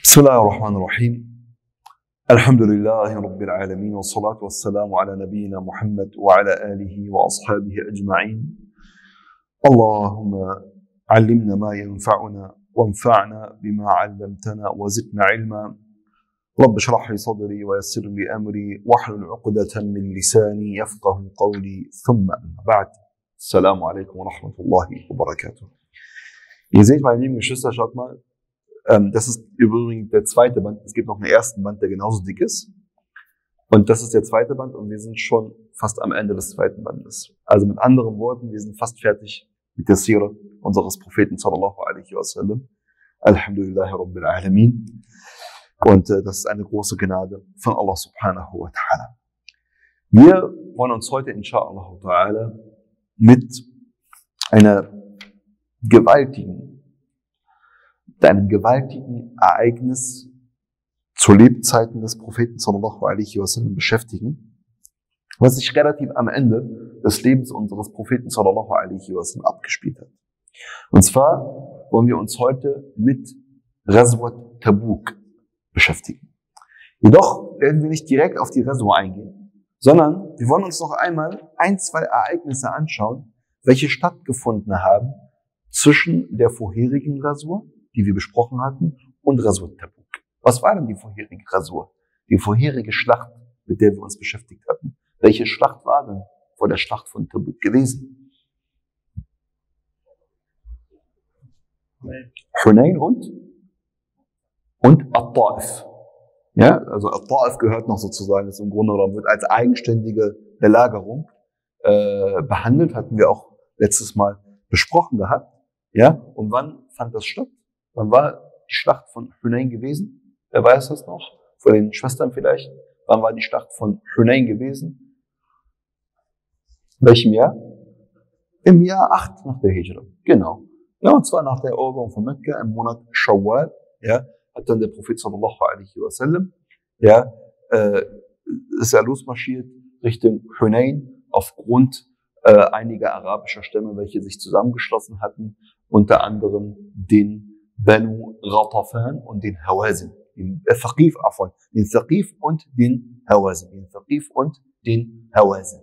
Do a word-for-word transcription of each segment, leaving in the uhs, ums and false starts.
بسم الله الرحمن الرحيم الحمد لله رب العالمين والصلاة والسلام على نبينا محمد وعلى آله وأصحابه أجمعين. اللهم علمنا ما ينفعنا وانفعنا بما علمتنا وزدنا علما. رب اشرح لي صدري ويسر لي أمري واحلل عقدة من لساني يفقه قولي. ثم أما بعد. السلام عليكم ورحمة الله وبركاته. Ihr seht, meine lieben Geschwister, schaut mal, ähm, das ist übrigens der zweite Band. Es gibt noch einen ersten Band, der genauso dick ist. Und das ist der zweite Band und wir sind schon fast am Ende des zweiten Bandes. Also mit anderen Worten, wir sind fast fertig mit der Sira unseres Propheten sallallahu alaihi wasallam. Alhamdulillahi Rabbil Alamin. Und äh, das ist eine große Gnade von Allah subhanahu wa ta'ala. Wir wollen uns heute inshallah ta'ala mit einer gewaltigen, einem gewaltigen Ereignis zu Lebzeiten des Propheten sallallahu alaihi wasallam beschäftigen, was sich relativ am Ende des Lebens unseres Propheten sallallahu alaihi wasallam abgespielt hat. Und zwar wollen wir uns heute mit Ghazwat Tabuk beschäftigen. Jedoch werden wir nicht direkt auf die Ghazwa eingehen, sondern wir wollen uns noch einmal ein, zwei Ereignisse anschauen, welche stattgefunden haben zwischen der vorherigen Ghazwa, die wir besprochen hatten, und Ghazwat Tabuk. Was war denn die vorherige Ghazwa? Die vorherige Schlacht, mit der wir uns beschäftigt hatten. Welche Schlacht war denn vor der Schlacht von Tabuk gewesen? Hunayn und und At-Ta'if. Ja, also At-Ta'if gehört noch sozusagen, ist im Grunde genommen, wird als eigenständige Belagerung äh, behandelt, hatten wir auch letztes Mal besprochen gehabt. Ja, und wann fand das statt? Wann war die Schlacht von Hunayn gewesen? Wer weiß das noch? Von den Schwestern vielleicht. Wann war die Schlacht von Hunayn gewesen? In welchem Jahr? Im Jahr acht nach der Hijra. Genau. Ja, und zwar nach der Eroberung von Mekka im Monat Shawwal. Ja, hat dann der Prophet sallallahu alaihi wasallam, ja, äh, ist er losmarschiert Richtung Hunayn aufgrund äh, einiger arabischer Stämme, welche sich zusammengeschlossen hatten, unter anderem den Banu Ghatafan und den Hawazin, den äh, Thaqif, afwan, den Thaqif und den Hawazin, den Thaqif und den Hawazin.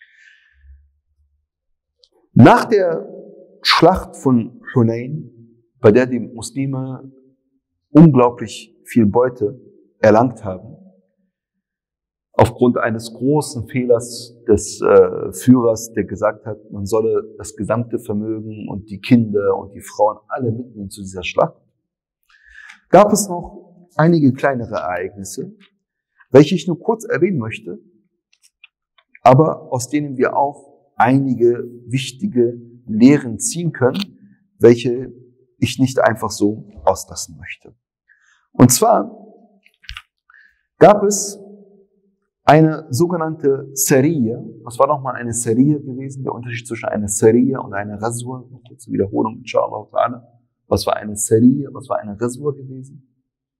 Nach der Schlacht von Hunayn, bei der die Muslime unglaublich viel Beute erlangt haben, aufgrund eines großen Fehlers des äh, Führers, der gesagt hat, man solle das gesamte Vermögen und die Kinder und die Frauen alle mitnehmen zu dieser Schlacht, gab es noch einige kleinere Ereignisse, welche ich nur kurz erwähnen möchte, aber aus denen wir auch einige wichtige Lehren ziehen können, welche ich nicht einfach so auslassen möchte. Und zwar gab es eine sogenannte Sariya. Was war nochmal eine Sariya gewesen? Der Unterschied zwischen einer Sariya und einer Ghazwa. Eine kurze Wiederholung, inshallah ta'ala. Was war eine Sariya? Was war eine Ghazwa gewesen?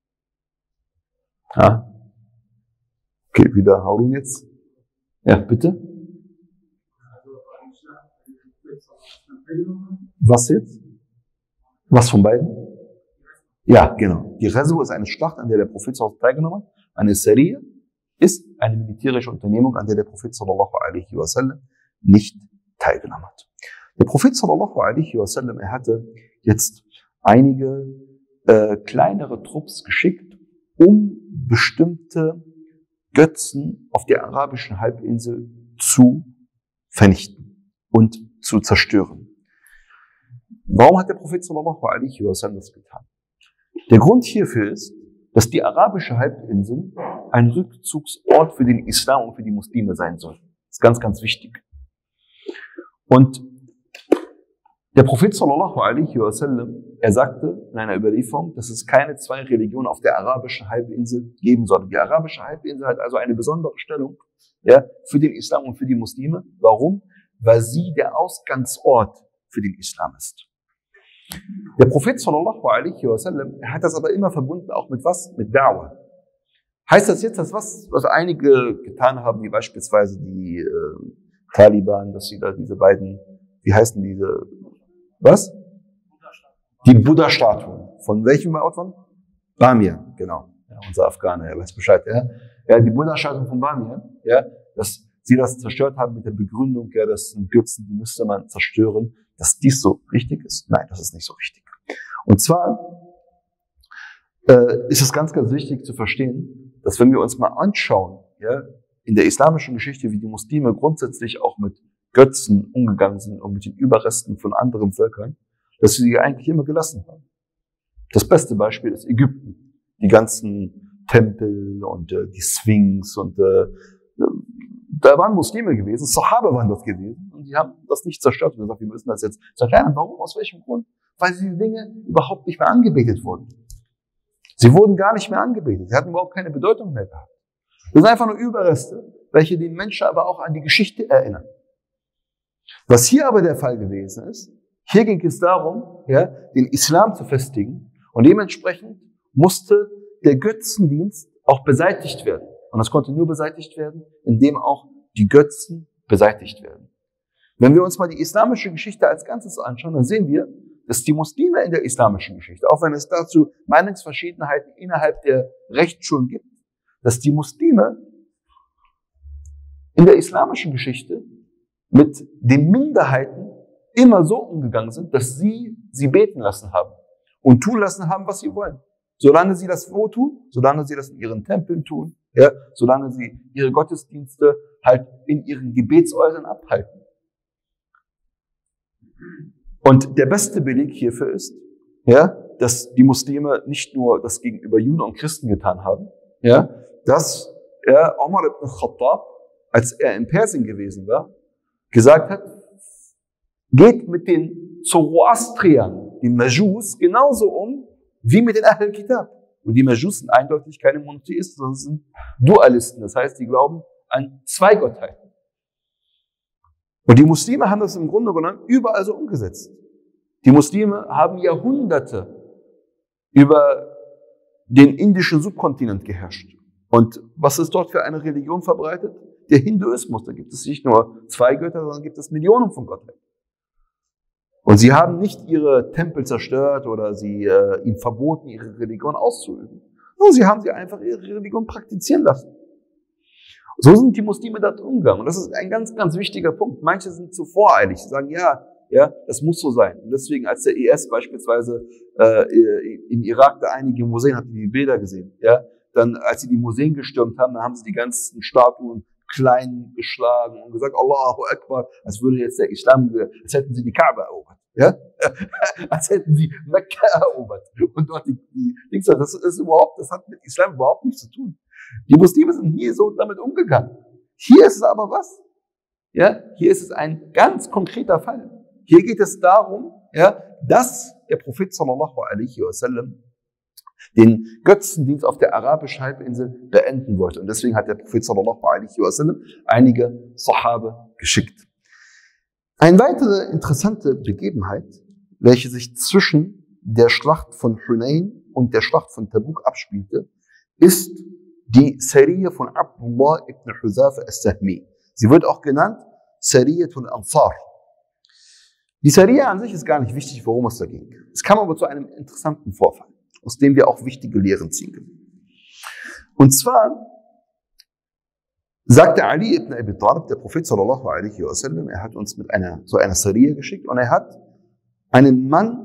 Ja. Okay, wieder Harun jetzt. Ja, bitte. Was jetzt? Was von beiden? Ja, genau. Die Ghazwa ist eine Schlacht, an der der Prophet teilgenommen hat. Eine Sariya ist eine militärische Unternehmung, an der der Prophet sallallahu alaihi wasallam nicht teilgenommen hat. Der Prophet sallallahu alaihi wasallam, er hatte jetzt einige äh, kleinere Trupps geschickt, um bestimmte Götzen auf der arabischen Halbinsel zu vernichten und zu zerstören. Warum hat der Prophet sallallahu alaihi wasallam das getan? Der Grund hierfür ist, dass die arabische Halbinsel ein Rückzugsort für den Islam und für die Muslime sein soll. Das ist ganz, ganz wichtig. Und der Prophet sallallahu alaihi wasallam, er sagte in einer Überlieferung, dass es keine zwei Religionen auf der arabischen Halbinsel geben soll. Die arabische Halbinsel hat also eine besondere Stellung, ja, für den Islam und für die Muslime. Warum? Weil sie der Ausgangsort für den Islam ist. Der Prophet sallallahu alaihi wasallam, er hat das aber immer verbunden auch mit was? Mit Da'wah. Heißt das jetzt, dass was, was einige getan haben, wie beispielsweise die äh, Taliban, dass sie da diese beiden, wie heißen diese, was? Die Buddha-Statuen. Von welchem Ort waren? Bamia, genau. Ja, unser Afghaner, er weiß Bescheid. Ja, ja die Buddha-Statue von Bamyan, ja, dass sie das zerstört haben mit der Begründung, ja, das sind Götzen, die müsste man zerstören, dass dies so richtig ist. Nein, das ist nicht so richtig. Und zwar äh, ist es ganz, ganz wichtig zu verstehen, dass wenn wir uns mal anschauen, ja, in der islamischen Geschichte, wie die Muslime grundsätzlich auch mit Götzen umgegangen sind und mit den Überresten von anderen Völkern, dass sie sie eigentlich immer gelassen haben. Das beste Beispiel ist Ägypten. Die ganzen Tempel und äh, die Sphinx und äh, da waren Muslime gewesen, Sahaba waren das gewesen und die haben das nicht zerstört und gesagt, wir müssen das jetzt zerkleinern. Warum? Aus welchem Grund? Weil diese Dinge überhaupt nicht mehr angebetet wurden. Sie wurden gar nicht mehr angebetet. Sie hatten überhaupt keine Bedeutung mehr gehabt. Das sind einfach nur Überreste, welche den Menschen aber auch an die Geschichte erinnern. Was hier aber der Fall gewesen ist, hier ging es darum, ja, den Islam zu festigen und dementsprechend musste der Götzendienst auch beseitigt werden. Und das konnte nur beseitigt werden, indem auch die Götzen beseitigt werden. Wenn wir uns mal die islamische Geschichte als Ganzes anschauen, dann sehen wir, dass die Muslime in der islamischen Geschichte, auch wenn es dazu Meinungsverschiedenheiten innerhalb der Rechtsschulen gibt, dass die Muslime in der islamischen Geschichte mit den Minderheiten immer so umgegangen sind, dass sie sie beten lassen haben und tun lassen haben, was sie wollen. Solange sie das wo tun, solange sie das in ihren Tempeln tun, ja, solange sie ihre Gottesdienste halt in ihren Gebetshäusern abhalten. Und der beste Beleg hierfür ist, ja, dass die Muslime nicht nur das gegenüber Juden und Christen getan haben, ja, dass ja, Umar ibn Khattab, als er in Persien gewesen war, gesagt hat, geht mit den Zoroastriern, den Majus, genauso um, wie mit den Ahl Kitab. Und die Majus sind eindeutig keine Monotheisten, sondern sind Dualisten. Das heißt, die glauben an zwei Gottheiten. Und die Muslime haben das im Grunde genommen überall so umgesetzt. Die Muslime haben Jahrhunderte über den indischen Subkontinent geherrscht. Und was ist dort für eine Religion verbreitet? Der Hinduismus. Da gibt es nicht nur zwei Götter, sondern gibt es Millionen von Gottheiten. Und sie haben nicht ihre Tempel zerstört oder sie äh, ihnen verboten, ihre Religion auszuüben. Nur sie haben sie einfach ihre Religion praktizieren lassen. So sind die Muslime dort umgegangen. Und das ist ein ganz, ganz wichtiger Punkt. Manche sind zu voreilig. Sie sagen, ja, ja, das muss so sein. Und deswegen, als der I S beispielsweise äh, im Irak da einige Museen, habt ihr die Bilder gesehen, ja, dann, als sie die Museen gestürmt haben, dann haben sie die ganzen Statuen klein geschlagen und gesagt, Allahu Akbar, als würde jetzt der Islam, als hätten sie die Kaaba erobert, ja, als hätten sie Mekka erobert und dort die, die Dings, das ist überhaupt, das hat mit Islam überhaupt nichts zu tun. Die Muslime sind nie so damit umgegangen. Hier ist es aber was? Ja, hier ist es ein ganz konkreter Fall. Hier geht es darum, ja, dass der Prophet sallallahu alaihi wasallam den Götzendienst auf der arabischen Halbinsel beenden wollte. Und deswegen hat der Prophet sallallahu alaihi wasallam einige Sahabe geschickt. Eine weitere interessante Begebenheit, welche sich zwischen der Schlacht von Hunain und der Schlacht von Tabuk abspielte, ist die Sariyah von Abdullah ibn Huzafa as-Sahmi. Sie wird auch genannt Sariyatul Ansar. Die Sariyah an sich ist gar nicht wichtig, worum es da ging. Es kam aber zu einem interessanten Vorfall, aus dem wir auch wichtige Lehren ziehen können. Und zwar sagte Ali ibn Abi Talib, der Prophet sallallahu alaihi wasallam, er hat uns mit einer, so einer Sariyah geschickt und er hat einen Mann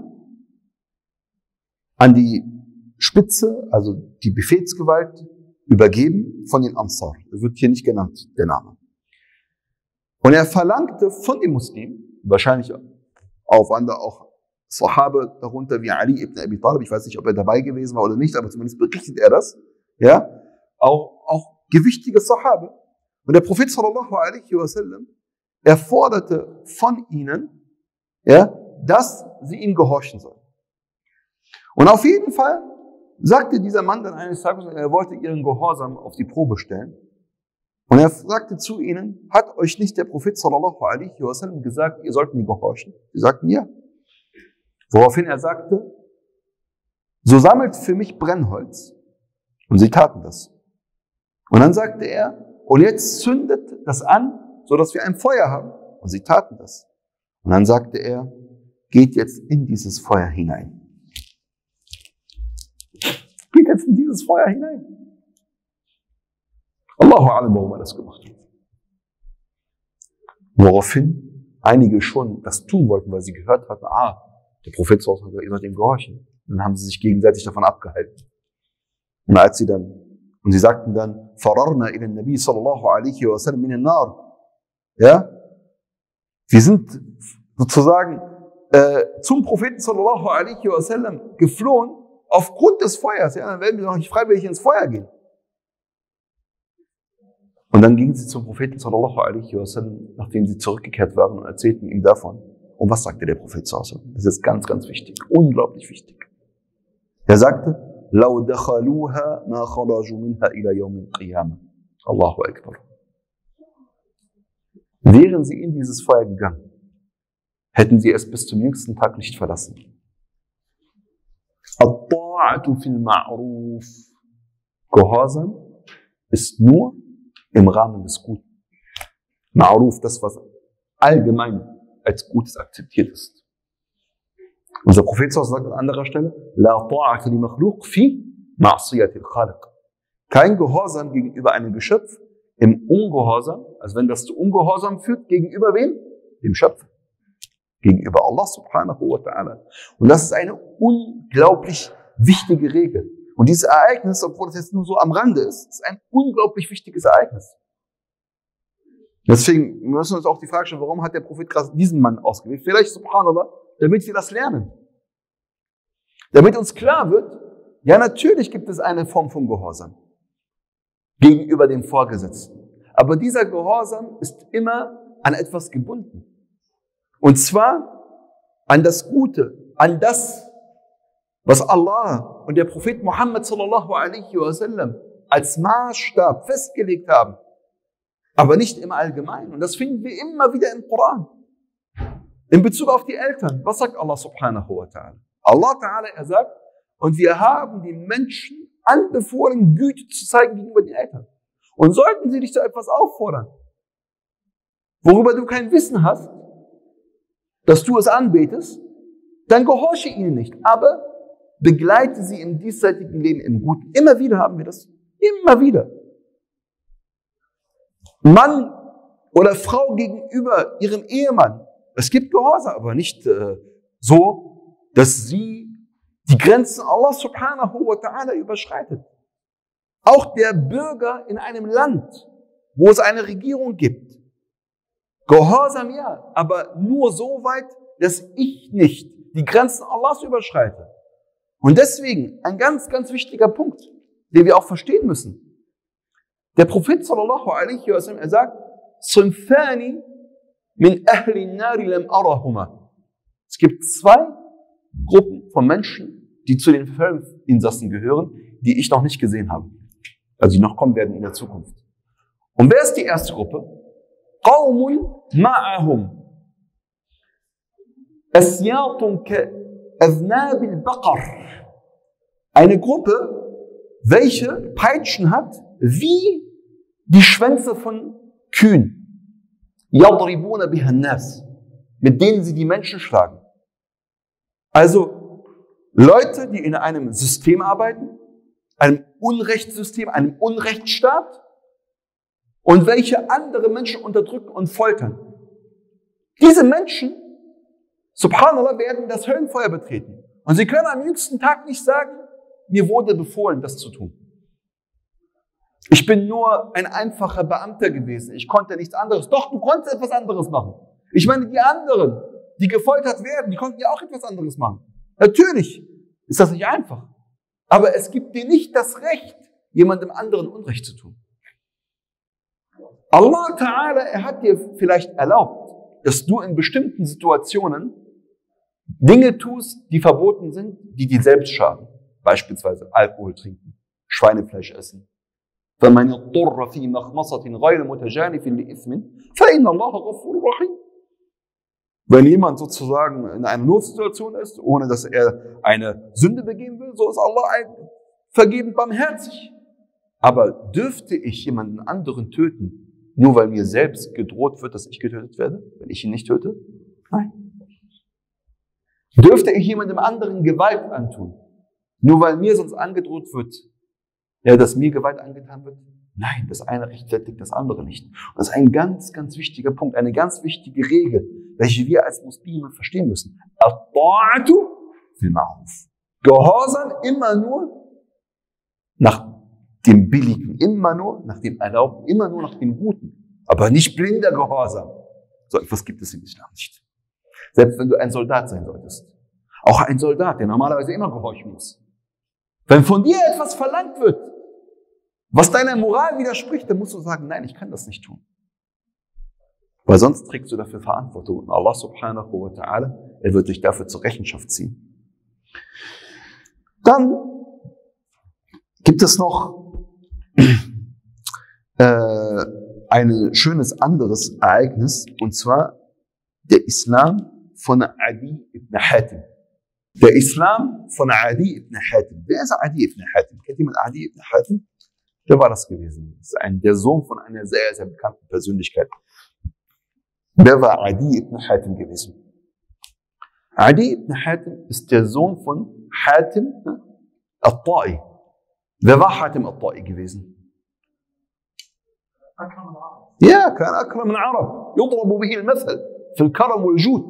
an die Spitze, also die Befehlsgewalt, übergeben von den Ansar. Das wird hier nicht genannt, der Name. Und er verlangte von den Muslimen, wahrscheinlich auf andere auch Sahabe darunter wie Ali ibn Abi Talib, ich weiß nicht, ob er dabei gewesen war oder nicht, aber zumindest berichtet er das, ja, auch, auch gewichtige Sahabe. Und der Prophet sallallahu alaihi wasallam, er forderte von ihnen, ja, dass sie ihm gehorchen sollen. Und auf jeden Fall sagte dieser Mann dann eines Tages, er wollte ihren Gehorsam auf die Probe stellen. Und er sagte zu ihnen, hat euch nicht der Prophet sallallahu alaihi wasallam gesagt, ihr sollt mir gehorchen? Sie sagten ja. Woraufhin er sagte, so sammelt für mich Brennholz. Und sie taten das. Und dann sagte er, und jetzt zündet das an, so dass wir ein Feuer haben. Und sie taten das. Und dann sagte er, geht jetzt in dieses Feuer hinein. geht jetzt in dieses Feuer hinein. Allahu a'lam, warum er das gemacht hat. Woraufhin einige schon das tun wollten, weil sie gehört hatten, ah, der Prophet sagt, ihr sollt ihm gehorchen. Und dann haben sie sich gegenseitig davon abgehalten. Und als sie dann, und sie sagten dann, fararna ila nabi sallallahu alaihi wa sallam min an-nar. Ja? Wir sind sozusagen äh, zum Propheten sallallahu alaihi wa sallam geflohen aufgrund des Feuers. Ja? Dann werden wir doch nicht freiwillig ins Feuer gehen. Und dann gingen sie zum Propheten sallallahu alaihi wa sallam, nachdem sie zurückgekehrt waren, und erzählten ihm davon. Und was sagte der Prophet sallallahu alaihi wa sallam? Das ist ganz, ganz wichtig, unglaublich wichtig. Er sagte, لو دخلوها ما خرجوا منها إلى يوم القيامة. Allahu Akbar. Wären sie in dieses Feuer gegangen, hätten sie es bis zum jüngsten Tag nicht verlassen. الطاعة في المعروف. Gehorsam ist nur im Rahmen des Guten. Ma'ruf, das, was allgemein als Gutes akzeptiert ist. Unser Prophet sagt an anderer Stelle, La ta'ata li makhluq fi ma'siyati al-khaliq. Kein Gehorsam gegenüber einem Geschöpf im Ungehorsam, also wenn das zu Ungehorsam führt, gegenüber wem? Dem Schöpfer. Gegenüber Allah subhanahu wa ta'ala. Und das ist eine unglaublich wichtige Regel. Und dieses Ereignis, obwohl es jetzt nur so am Rande ist, ist ein unglaublich wichtiges Ereignis. Deswegen müssen wir uns auch die Frage stellen, warum hat der Prophet gerade diesen Mann ausgewählt? Vielleicht, subhanallah, damit wir das lernen. Damit uns klar wird, ja, natürlich gibt es eine Form von Gehorsam gegenüber dem Vorgesetzten. Aber dieser Gehorsam ist immer an etwas gebunden. Und zwar an das Gute, an das, was Allah und der Prophet Muhammad sallallahu alaihi wa sallam als Maßstab festgelegt haben. Aber nicht im Allgemeinen. Und das finden wir immer wieder im Koran. In Bezug auf die Eltern. Was sagt Allah subhanahu wa ta'ala? Allah ta'ala, er sagt, und wir haben den Menschen anbefohlen, Güte zu zeigen gegenüber den Eltern. Und sollten sie dich zu etwas auffordern, worüber du kein Wissen hast, dass du es anbetest, dann gehorche ihnen nicht. Aber begleite sie im diesseitigen Leben im Guten. Immer wieder haben wir das. Immer wieder. Mann oder Frau gegenüber ihrem Ehemann. Es gibt Gehorsam, aber nicht äh, so, dass sie die Grenzen Allah subhanahu wa ta'ala überschreitet. Auch der Bürger in einem Land, wo es eine Regierung gibt. Gehorsam ja, aber nur so weit, dass ich nicht die Grenzen Allahs überschreite. Und deswegen ein ganz, ganz wichtiger Punkt, den wir auch verstehen müssen. Der Prophet sallallahu alaihi wa sallam, er sagt, Sinfani min ahli nari lam arahuma. Es gibt zwei Gruppen von Menschen, die zu den Hölleninsassen gehören, die ich noch nicht gesehen habe. Also die noch kommen werden in der Zukunft. Und wer ist die erste Gruppe? Qawmun ma'ahum asyatun ka'aznab al-baqar. Eine Gruppe, welche Peitschen hat, wie die Schwänze von Kühen. Yadribuna biha an-nas, mit denen sie die Menschen schlagen. Also Leute, die in einem System arbeiten, einem Unrechtssystem, einem Unrechtsstaat, und welche andere Menschen unterdrücken und foltern. Diese Menschen, subhanallah, werden das Höllenfeuer betreten. Und sie können am jüngsten Tag nicht sagen, mir wurde befohlen, das zu tun. Ich bin nur ein einfacher Beamter gewesen. Ich konnte nichts anderes. Doch, du konntest etwas anderes machen. Ich meine, die anderen, die gefoltert werden, die konnten ja auch etwas anderes machen. Natürlich ist das nicht einfach. Aber es gibt dir nicht das Recht, jemandem anderen Unrecht zu tun. Allah Ta'ala, er hat dir vielleicht erlaubt, dass du in bestimmten Situationen Dinge tust, die verboten sind, die dir selbst schaden. Beispielsweise Alkohol trinken, Schweinefleisch essen. فَمَنْ يَضْطُرَّ فِي مَخْمَصَةٍ غَيْرَ مُتَجَانِفٍ لِإِثْمٍ فَإِنَّ اللَّهَ غَفُورٌ رَحِيمٌ. Wenn jemand sozusagen in einer Notsituation ist, ohne dass er eine Sünde begehen will, so ist Allah ein vergebend barmherzig. Aber dürfte ich jemanden anderen töten, nur weil mir selbst gedroht wird, dass ich getötet werde, wenn ich ihn nicht töte? Nein. Dürfte ich jemandem anderen Gewalt antun, Nur weil mir sonst angedroht wird, ja, dass mir Gewalt angetan wird. Nein, das eine rechtfertigt das andere nicht. Und das ist ein ganz, ganz wichtiger Punkt, eine ganz wichtige Regel, welche wir als Muslime verstehen müssen. At-ta'atu fil ma'ruf. Gehorsam immer nur nach dem Billigen, immer nur nach dem Erlaubten, immer nur nach dem Guten. Aber nicht blinder Gehorsam. So etwas gibt es im Islam nicht. Selbst wenn du ein Soldat sein solltest. Auch ein Soldat, der normalerweise immer gehorchen muss. Wenn von dir etwas verlangt wird, was deiner Moral widerspricht, dann musst du sagen, nein, ich kann das nicht tun. Weil sonst trägst du dafür Verantwortung. Und Allah subhanahu wa ta'ala, er wird dich dafür zur Rechenschaft ziehen. Dann gibt es noch äh, ein schönes anderes Ereignis, und zwar der Islam von Adi ibn Hatim. Der Islam von Adi ibn Hatim. Wer ist Adi ibn Hatim? Kennt jemand Adi ibn Hatim? Wer war das gewesen? Das ist ein, der Sohn von einer sehr, sehr bekannten Persönlichkeit. Wer war Adi ibn Hatim gewesen? Adi ibn Hatim ist der Sohn von Hatim al-Ta'i. Wer war Hatim al-Ta'i gewesen? Ja, كان أكرم العرب يضرب به المثل في الكرم والجود.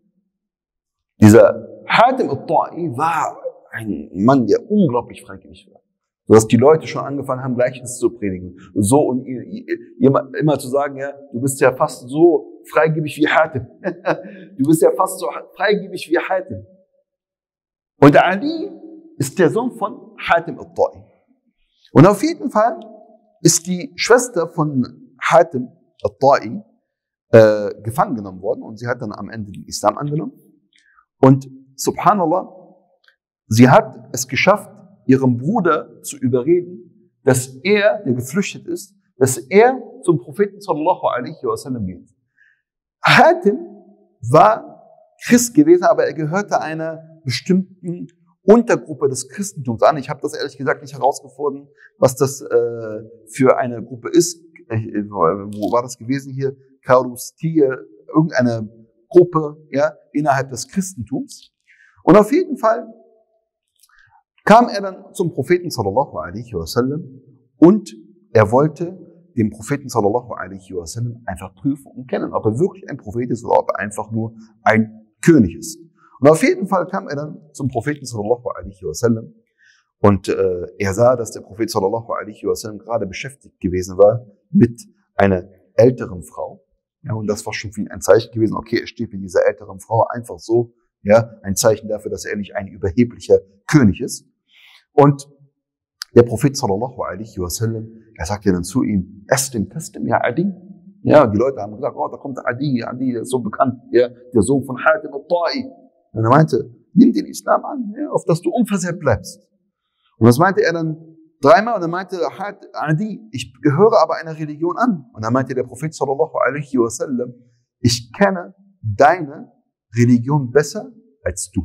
Dieser Hatim al-Ta'i war ein Mann, der unglaublich freigebig war. Sodass die Leute schon angefangen haben, Gleichnis zu predigen. So und immer, immer zu sagen, ja, du bist ja fast so freigebig wie Hatim. Du bist ja fast so freigebig wie Hatim. Und Ali ist der Sohn von Hatim al-Ta'i. Und auf jeden Fall ist die Schwester von Hatim al-Ta'i äh, gefangen genommen worden und sie hat dann am Ende den Islam angenommen. Und subhanallah, sie hat es geschafft, ihrem Bruder zu überreden, dass er, der geflüchtet ist, dass er zum Propheten sallallahu alaihi wasallam geht. Hatim war Christ gewesen, aber er gehörte einer bestimmten Untergruppe des Christentums an. Ich habe das ehrlich gesagt nicht herausgefunden, was das äh, für eine Gruppe ist. Äh, wo war das gewesen hier? Karustia, irgendeine Gruppe, ja, innerhalb des Christentums. Und auf jeden Fall kam er dann zum Propheten sallallahu alaihi wasallam und er wollte den Propheten sallallahu alaihi wasallam einfach prüfen und kennen, ob er wirklich ein Prophet ist oder ob er einfach nur ein König ist. Und auf jeden Fall kam er dann zum Propheten sallallahu alaihi wasallam und äh, er sah, dass der Prophet sallallahu alaihi wasallam gerade beschäftigt gewesen war mit einer älteren Frau. Ja, und das war schon für ihn ein Zeichen gewesen, okay, er steht mit dieser älteren Frau einfach so, ja, ein Zeichen dafür, dass er nicht ein überheblicher König ist. Und der Prophet sallallahu alaihi wasallam, er sagte dann zu ihm, Estim, Testim, ja Adi. Ja, die Leute haben gesagt, oh, da kommt Adi, Adi, der ist so bekannt, ja, der Sohn von Hatim al-Ta'i. Und er meinte, nimm den Islam an, ja, auf dass du unversehrt bleibst. Und das meinte er dann dreimal und er meinte, Adi, ich gehöre aber einer Religion an. Und dann meinte der Prophet sallallahu alaihi wasallam, ich kenne deine Religion besser als du.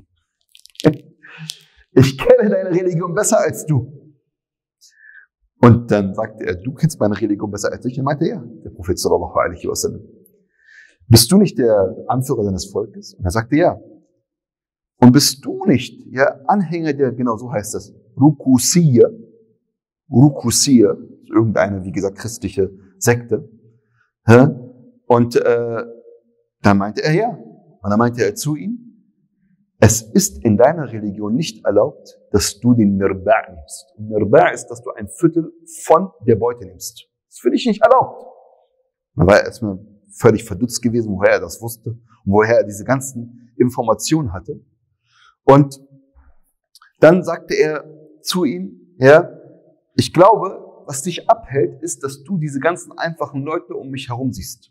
Ich kenne deine Religion besser als du. Und dann sagte er, du kennst meine Religion besser als ich. Und meinte ja, der Prophet sallallahu alaihi wasallam, bist du nicht der Anführer deines Volkes? Und er sagte ja. Und bist du nicht, ja, Anhänger der, genau so heißt das, Rukusiyya, Rukusiyya, irgendeine, wie gesagt, christliche Sekte. Und äh, dann meinte er ja. Und dann meinte er zu ihm, es ist in deiner Religion nicht erlaubt, dass du den Mirba' nimmst. Und Mirba' ist, dass du ein Viertel von der Beute nimmst. Das ist für dich nicht erlaubt. Dann war er erstmal völlig verdutzt gewesen, woher er das wusste und woher er diese ganzen Informationen hatte. Und dann sagte er zu ihm, ja, ich glaube, was dich abhält, ist, dass du diese ganzen einfachen Leute um mich herum siehst.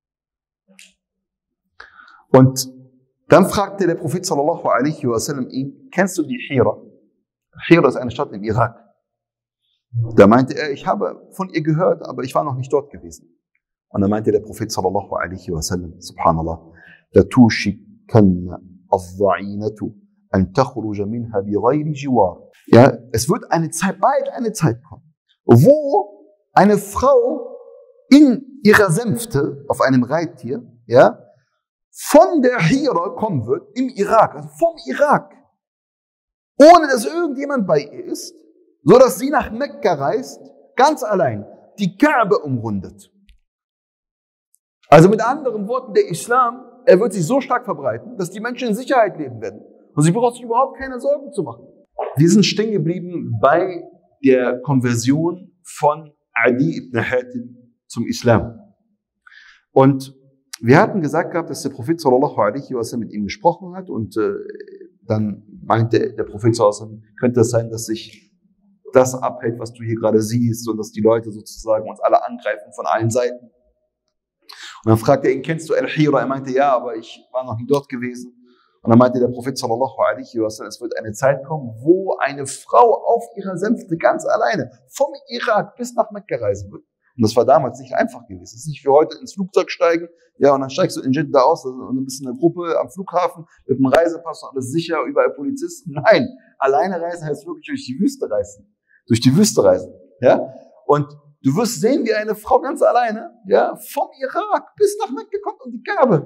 Und dann fragte der Prophet sallallahu alaihi wasallam ihn, kennst du die Hira? Hira ist eine Stadt im Irak. Da meinte er, ich habe von ihr gehört, aber ich war noch nicht dort gewesen. Und dann meinte der Prophet sallallahu alaihi wasallam, subhanallah, la tushikanna az-za'inatu an takhruja minha bighayri jiwar. Ja, es wird eine Zeit, bald eine Zeit kommen, wo eine Frau in ihrer Sänfte auf einem Reittier, ja, von der Hira kommen wird, im Irak, also vom Irak. ohne dass irgendjemand bei ihr ist, so dass sie nach Mekka reist, ganz allein, die Kaaba umrundet. Also mit anderen Worten, der Islam, er wird sich so stark verbreiten, dass die Menschen in Sicherheit leben werden. Und sie braucht sich überhaupt keine Sorgen zu machen. Wir sind stehen geblieben bei der Konversion von Adi ibn Hatim zum Islam. Und wir hatten gesagt gehabt, dass der Prophet sallallahu alaihi wasallam mit ihm gesprochen hat und äh, dann meinte der Prophet sallallahu alaihi wasallam, könnte es sein, dass sich das abhält, was du hier gerade siehst und dass die Leute sozusagen uns alle angreifen von allen Seiten. Und dann fragte er ihn, kennst du Al-Hira? Er meinte, ja, aber ich war noch nie dort gewesen. Und dann meinte der Prophet sallallahu alaihi wasallam, es wird eine Zeit kommen, wo eine Frau auf ihrer Sänfte ganz alleine vom Irak bis nach Mekka reisen wird. Und das war damals nicht einfach gewesen. Es ist nicht wie heute ins Flugzeug steigen, ja, und dann steigst du in Jeddah aus und dann bist du in einer Gruppe am Flughafen mit einem Reisepass und alles sicher, überall Polizisten. Nein, alleine reisen heißt wirklich durch die Wüste reisen. Durch die Wüste reisen, ja. Und du wirst sehen, wie eine Frau ganz alleine, ja, vom Irak bis nach Mekka kommt und die Kaaba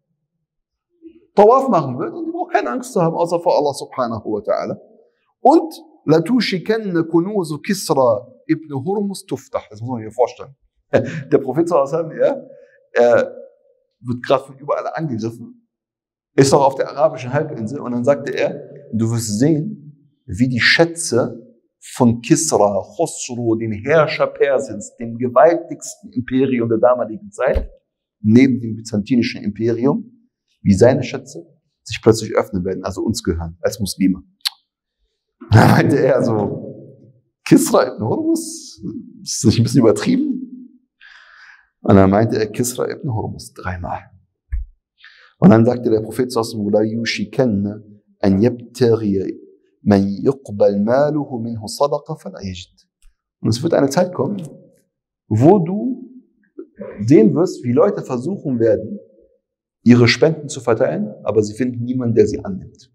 Tawaf machen wird und die braucht keine Angst zu haben, außer vor Allah subhanahu wa ta'ala. Und لَتُوشِكَنَّ كُنُوزُ كِسْرَى ibn Hurmus tuftah. Das muss man sich vorstellen. Der Prophet sallallahu alaihi wasallam, ja, er wird gerade von überall angegriffen, ist auch auf der arabischen Halbinsel und dann sagte er, du wirst sehen, wie die Schätze von Kisra, Khosru, dem Herrscher Persiens, dem gewaltigsten Imperium der damaligen Zeit, neben dem byzantinischen Imperium, wie seine Schätze sich plötzlich öffnen werden, also uns gehören, als Muslime. Da meinte er so, Kisra ibn Hurmus, ist das nicht ein bisschen übertrieben? Und dann meinte er Kisra ibn Hurmus dreimal. Und dann sagte der Prophet sallallahu alaihi wasallam, an yabtaghi man yuqbal maluhu minhu sadaqa fala yajid. Und es wird eine Zeit kommen, wo du sehen wirst, wie Leute versuchen werden, ihre Spenden zu verteilen, aber sie finden niemanden, der sie annimmt.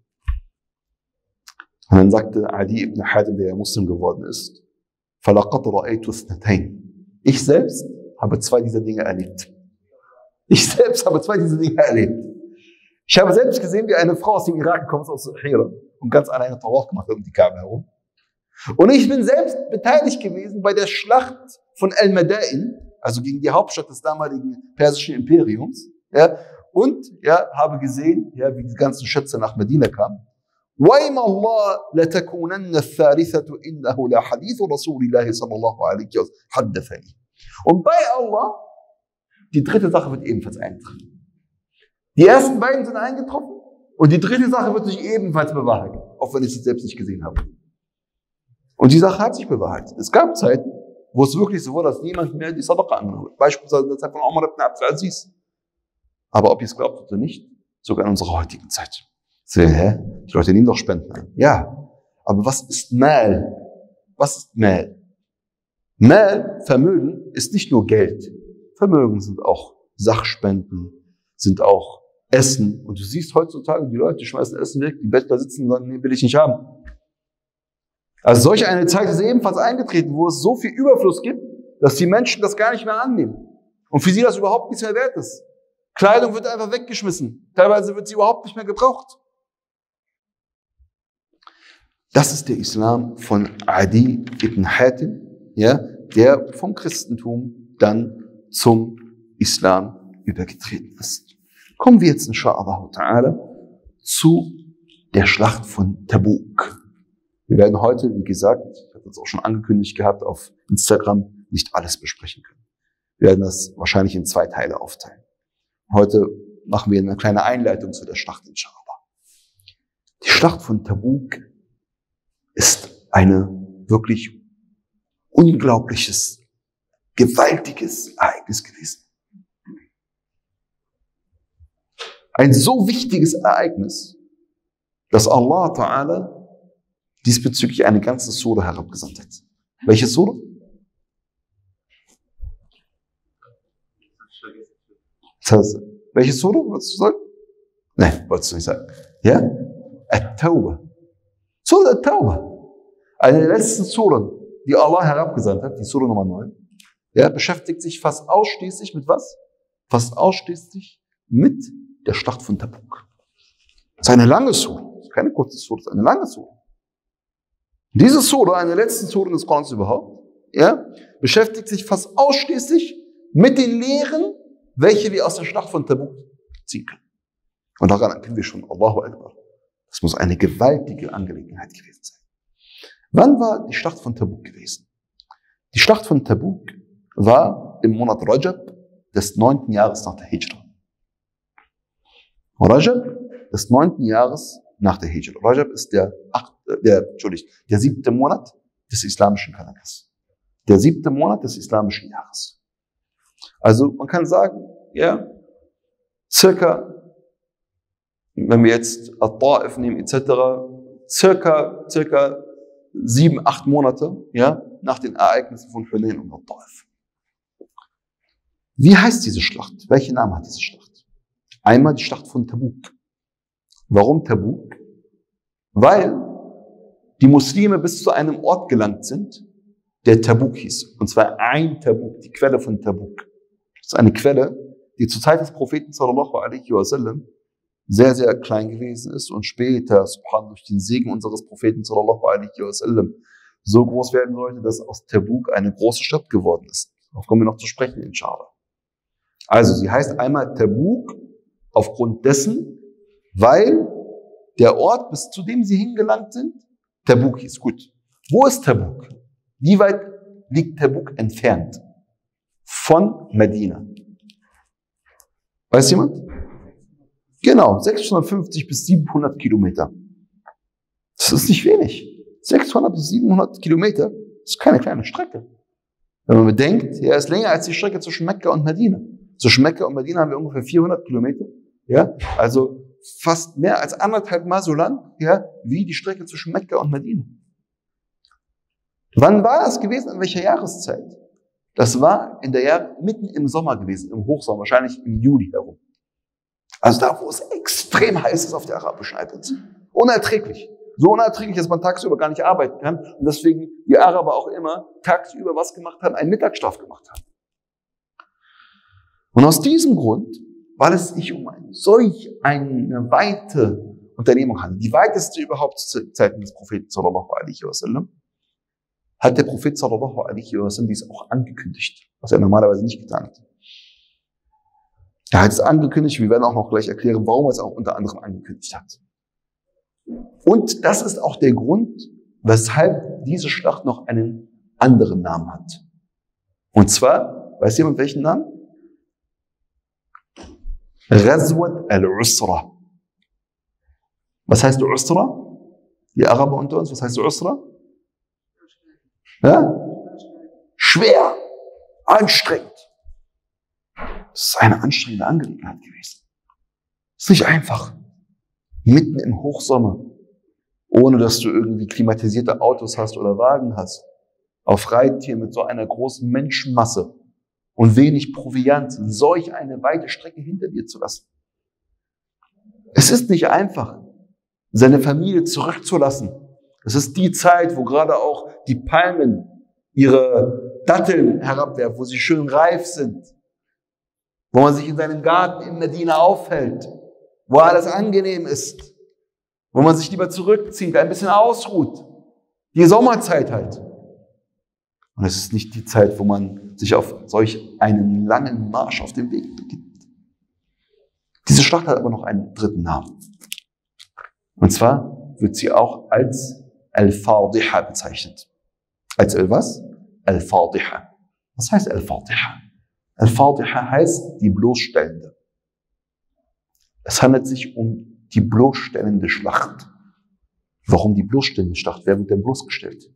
Und dann sagte Adi ibn Hatim, der ja Muslim geworden ist, فَلَقَدْ رَأَيْتُ اثْنَتَيْنِ. Ich selbst habe zwei dieser Dinge erlebt. Ich selbst habe zwei dieser Dinge erlebt. Ich habe selbst gesehen, wie eine Frau aus dem Irak kommt, aus Hira, und ganz alleine Tawaf gemacht hat um die Kaaba herum. Und ich bin selbst beteiligt gewesen bei der Schlacht von Al-Madain, also gegen die Hauptstadt des damaligen persischen Imperiums, ja, und ja, habe gesehen, ja, wie die ganzen Schätze nach Medina kamen. وَإِمَا اللَّهِ لَتَكُونَنَّ الثَّالِثَةُ إِنَّهُ لَحَدِيثُ رَسُولِ اللَّهِ صَلَّى اللَّهُ عَلَيْهِ وَسَلَّمَ حَدَّثَنِي. Und bei Allah, die dritte Sache wird ebenfalls eintreffen. Die ersten beiden sind eingetroffen und die dritte Sache wird sich ebenfalls bewahrheiten, auch wenn ich sie selbst nicht gesehen habe. Und die Sache hat sich bewahrheitet. Es gab Zeiten, wo es wirklich so war, dass niemand mehr die Sadaqa angenommen hat. Beispielsweise in der Zeit von Umar ibn Abdul Aziz. Aber ob ihr es glaubt oder nicht, sogar in unserer heutigen Zeit. So, hä? Die Leute nehmen doch Spenden an. Ja, aber was ist Mal? Was ist Mal? Mal, Vermögen, ist nicht nur Geld. Vermögen sind auch Sachspenden, sind auch Essen. Und du siehst heutzutage, die Leute schmeißen Essen weg, die Bettler sitzen und sagen, nee, will ich nicht haben. Also solch eine Zeit ist ebenfalls eingetreten, wo es so viel Überfluss gibt, dass die Menschen das gar nicht mehr annehmen. Und für sie das überhaupt nichts mehr wert ist. Kleidung wird einfach weggeschmissen. Teilweise wird sie überhaupt nicht mehr gebraucht. Das ist der Islam von Adi ibn Hatim, ja, der vom Christentum dann zum Islam übergetreten ist. Kommen wir jetzt insha'Allah ta'ala zu der Schlacht von Tabuk. Wir werden heute, wie gesagt, ich habe das auch schon angekündigt gehabt auf Instagram, nicht alles besprechen können. Wir werden das wahrscheinlich in zwei Teile aufteilen. Heute machen wir eine kleine Einleitung zu der Schlacht, insha'Allah. Die Schlacht von Tabuk ist eine wirklich unglaubliches, gewaltiges Ereignis gewesen. Ein so wichtiges Ereignis, dass Allah Ta'ala diesbezüglich eine ganze Sura herabgesandt hat. Welche Sura? Das heißt, welche Sura wolltest du sagen? Nein, wolltest du nicht sagen. Ja? At-Tawbah. Sura At-Tawbah. Eine der letzten Suren, die Allah herabgesandt hat, die Sura Nummer neun, ja, beschäftigt sich fast ausschließlich mit was? Fast ausschließlich mit der Schlacht von Tabuk. Das ist eine lange Sura. Das ist keine kurze Sura, das ist eine lange Sura. Diese Sura, eine der letzten Suren des Korans überhaupt, ja, beschäftigt sich fast ausschließlich mit den Lehren, welche wir aus der Schlacht von Tabuk ziehen können. Und daran erkennen wir schon, Allahu Akbar. Das muss eine gewaltige Angelegenheit gewesen sein. Wann war die Schlacht von Tabuk gewesen? Die Schlacht von Tabuk war im Monat Rajab des neunten Jahres nach der Hijra. Rajab des neunten Jahres nach der Hijra. Rajab ist der, acht, der, Entschuldigung, der siebte Monat des islamischen Kalenders. Der siebte Monat des islamischen Jahres. Also man kann sagen, ja, circa, wenn wir jetzt At-Ta'if nehmen et cetera, circa, circa sieben, acht Monate, ja, nach den Ereignissen von Hunayn und At-Ta'if. Wie heißt diese Schlacht? Welchen Namen hat diese Schlacht? Einmal die Schlacht von Tabuk. Warum Tabuk? Weil die Muslime bis zu einem Ort gelangt sind, der Tabuk hieß. Und zwar ein Tabuk, die Quelle von Tabuk. Das ist eine Quelle, die zur Zeit des Propheten sallallahu alaihi wasallam sehr, sehr klein gewesen ist und später, subhanallah, durch den Segen unseres Propheten sallallahu alaihi wasallam so groß werden sollte, dass aus Tabuk eine große Stadt geworden ist. Darauf kommen wir noch zu sprechen, inshallah. Also, sie heißt einmal Tabuk aufgrund dessen, weil der Ort, bis zu dem sie hingelangt sind, Tabuk hieß. Gut. Wo ist Tabuk? Wie weit liegt Tabuk entfernt von Medina? Weiß jemand? Genau, sechshundertfünfzig bis siebenhundert Kilometer. Das ist nicht wenig. sechshundert bis siebenhundert Kilometer ist keine kleine Strecke. Wenn man bedenkt, ja, ist länger als die Strecke zwischen Mekka und Medina. Zwischen Mekka und Medina haben wir ungefähr vierhundert Kilometer. Ja, also fast mehr als anderthalb Mal so lang, ja, wie die Strecke zwischen Mekka und Medina. Wann war das gewesen? In welcher Jahreszeit? Das war in der Jahr mitten im Sommer gewesen, im Hochsommer, wahrscheinlich im Juli herum. Also da, wo es extrem heiß ist auf der arabischen Halbinsel. Unerträglich. So unerträglich, dass man tagsüber gar nicht arbeiten kann. Und deswegen die Araber auch immer tagsüber was gemacht haben, einen Mittagsschlaf gemacht haben. Und aus diesem Grund, weil es sich um eine, solch eine weite Unternehmung handelt, die weiteste überhaupt zu Zeiten des Propheten sallallahu alaihi wasallam, hat der Prophet sallallahu alaihi wasallam dies auch angekündigt, was er normalerweise nicht getan hat. Er hat es angekündigt, wir werden auch noch gleich erklären, warum er es auch unter anderem angekündigt hat. Und das ist auch der Grund, weshalb diese Schlacht noch einen anderen Namen hat. Und zwar, weiß jemand welchen Namen? Ghazwat al-Usra. Was heißt Usra? Die Araber unter uns, was heißt Usra? Ja? Schwer, anstrengend. Das ist eine anstrengende Angelegenheit gewesen. Es ist nicht einfach. Mitten im Hochsommer, ohne dass du irgendwie klimatisierte Autos hast oder Wagen hast, auf Reittier mit so einer großen Menschenmasse und wenig Proviant, solch eine weite Strecke hinter dir zu lassen. Es ist nicht einfach, seine Familie zurückzulassen. Es ist die Zeit, wo gerade auch die Palmen ihre Datteln herabwerfen, wo sie schön reif sind, wo man sich in seinem Garten in Medina aufhält, wo alles angenehm ist, wo man sich lieber zurückzieht, ein bisschen ausruht. Die Sommerzeit halt. Und es ist nicht die Zeit, wo man sich auf solch einen langen Marsch auf den Weg begibt. Diese Schlacht hat aber noch einen dritten Namen. Und zwar wird sie auch als Al-Fadiha bezeichnet. Als was? Al-Fadiha. Was heißt Al-Fadiha? Al-Fadiha heißt die bloßstellende. Es handelt sich um die bloßstellende Schlacht. Warum die bloßstellende Schlacht? Wer wird denn bloßgestellt?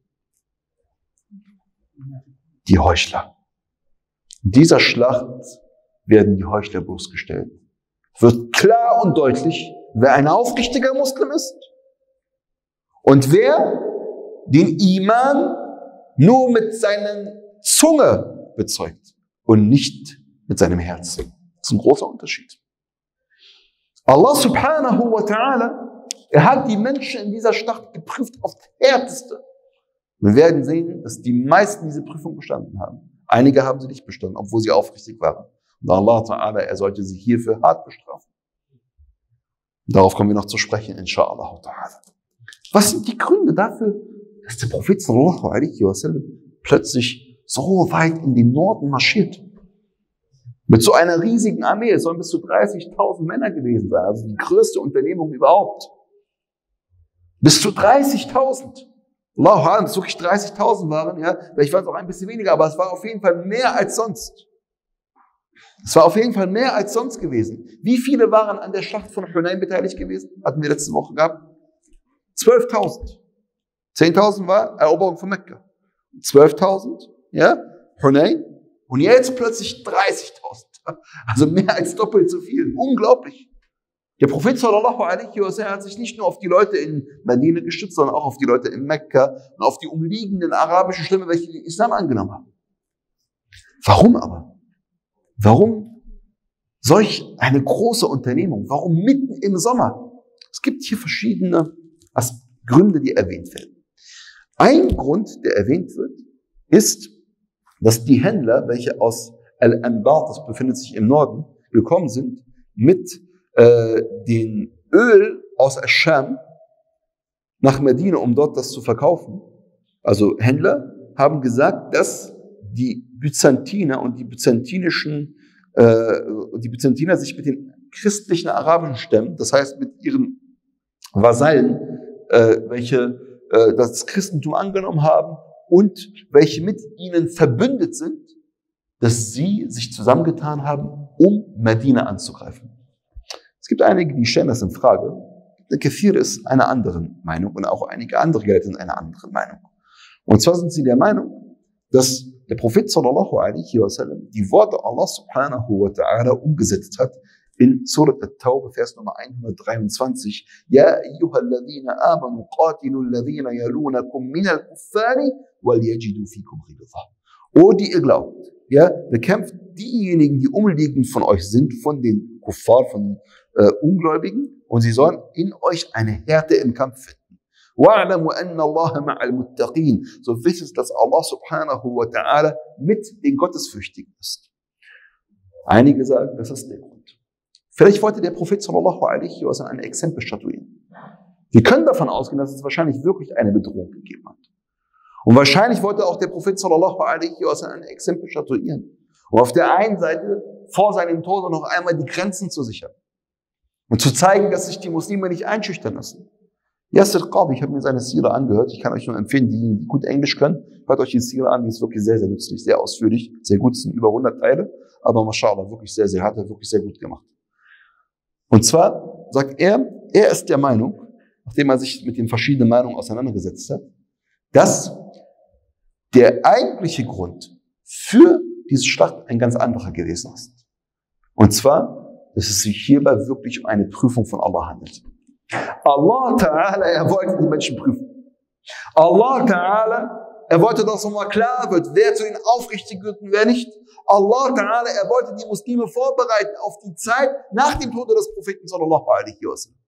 Die Heuchler. In dieser Schlacht werden die Heuchler bloßgestellt. Wird klar und deutlich, wer ein aufrichtiger Muslim ist und wer den Iman nur mit seiner Zunge bezeugt und nicht mit seinem Herzen. Das ist ein großer Unterschied. Allah subhanahu wa ta'ala, er hat die Menschen in dieser Schlacht geprüft aufs Härteste. Wir werden sehen, dass die meisten diese Prüfung bestanden haben. Einige haben sie nicht bestanden, obwohl sie aufrichtig waren. Und Allah ta'ala, er sollte sie hierfür hart bestrafen. Darauf kommen wir noch zu sprechen, inshallah ta'ala. Was sind die Gründe dafür, dass der Prophet sallallahu alaihi wasallam plötzlich so weit in den Norden marschiert. Mit so einer riesigen Armee. Es sollen bis zu dreißigtausend Männer gewesen sein. Also die größte Unternehmung überhaupt. Bis zu dreißigtausend. Allahu A'lam, dass es wirklich dreißigtausend waren, ja. Vielleicht waren es auch ein bisschen weniger, aber es war auf jeden Fall mehr als sonst. Es war auf jeden Fall mehr als sonst gewesen. Wie viele waren an der Schlacht von Hunayn beteiligt gewesen? Hatten wir letzte Woche gehabt. zwölftausend. zehntausend war Eroberung von Mekka. zwölftausend, ja, Hunayn. Und jetzt plötzlich dreißigtausend. Also mehr als doppelt so viel. Unglaublich. Der Prophet sallallahu alaihi wasallam hat sich nicht nur auf die Leute in Medina gestützt, sondern auch auf die Leute in Mekka und auf die umliegenden arabischen Stämme, welche den Islam angenommen haben. Warum aber? Warum solch eine große Unternehmung? Warum mitten im Sommer? Es gibt hier verschiedene Gründe, die erwähnt werden. Ein Grund, der erwähnt wird, ist, dass die Händler, welche aus Al-Anbar, das befindet sich im Norden, gekommen sind, mit äh, dem Öl aus Ascham nach Medina, um dort das zu verkaufen. Also Händler haben gesagt, dass die Byzantiner und die byzantinischen, äh, die Byzantiner sich mit den christlichen arabischen Stämmen, das heißt mit ihren Vasallen, äh, welche äh, das Christentum angenommen haben und welche mit ihnen verbündet sind, dass sie sich zusammengetan haben, um Medina anzugreifen. Es gibt einige, die stellen das in Frage. Der Kathir ist einer anderen Meinung und auch einige andere Gelehrte sind einer anderen Meinung. Und zwar sind sie der Meinung, dass der Prophet sallallahu alaihi wasallam die Worte Allah subhanahu wa ta'ala umgesetzt hat in Surat At-Tawbah, Vers Nummer hundertdreiundzwanzig. Ja, ayyuhalladhina amanu qatilu alladhina yalunakum minal kuffari wal yajidu fikum ghilza. O, die ihr glaubt, ja, bekämpft diejenigen, die umliegend von euch sind, von den Kuffar, von äh, Ungläubigen, und sie sollen in euch eine Härte im Kampf finden. وَاعْلَمُوا أَنَّ اللَّهَ مَعَ الْمُتَّقِينَ. So wisst, dass Allah subhanahu wa ta'ala mit den Gottesfürchtigen ist. Einige sagen, das ist der Grund. Vielleicht wollte der Prophet sallallahu alaihi wa sallam ein Exempel statuieren. Wir können davon ausgehen, dass es wahrscheinlich wirklich eine Bedrohung gegeben hat. Und wahrscheinlich wollte auch der Prophet sallallahu alaihi wa sallam ein Exempel statuieren. Um auf der einen Seite vor seinem Tod noch einmal die Grenzen zu sichern. Und zu zeigen, dass sich die Muslime nicht einschüchtern lassen. Yasir Qadhi, ich habe mir seine Sira angehört. Ich kann euch nur empfehlen, die, die gut Englisch können, hört euch die Sira an, die ist wirklich sehr, sehr nützlich, sehr ausführlich, sehr gut, es sind über hundert Teile, aber mashallah, wirklich sehr, sehr, hat er wirklich sehr gut gemacht. Und zwar sagt er, er ist der Meinung, nachdem er sich mit den verschiedenen Meinungen auseinandergesetzt hat, dass der eigentliche Grund für diese Schlacht ein ganz anderer gewesen ist. Und zwar, dass es sich hierbei wirklich um eine Prüfung von Allah handelt. Allah Ta'ala, er wollte die Menschen prüfen. Allah Ta'ala, er wollte, dass nochmal klar wird, wer zu den Aufrichtigen wird und wer nicht. Allah Ta'ala, er wollte die Muslime vorbereiten auf die Zeit nach dem Tode des Propheten sallallahu alaihi wasallam.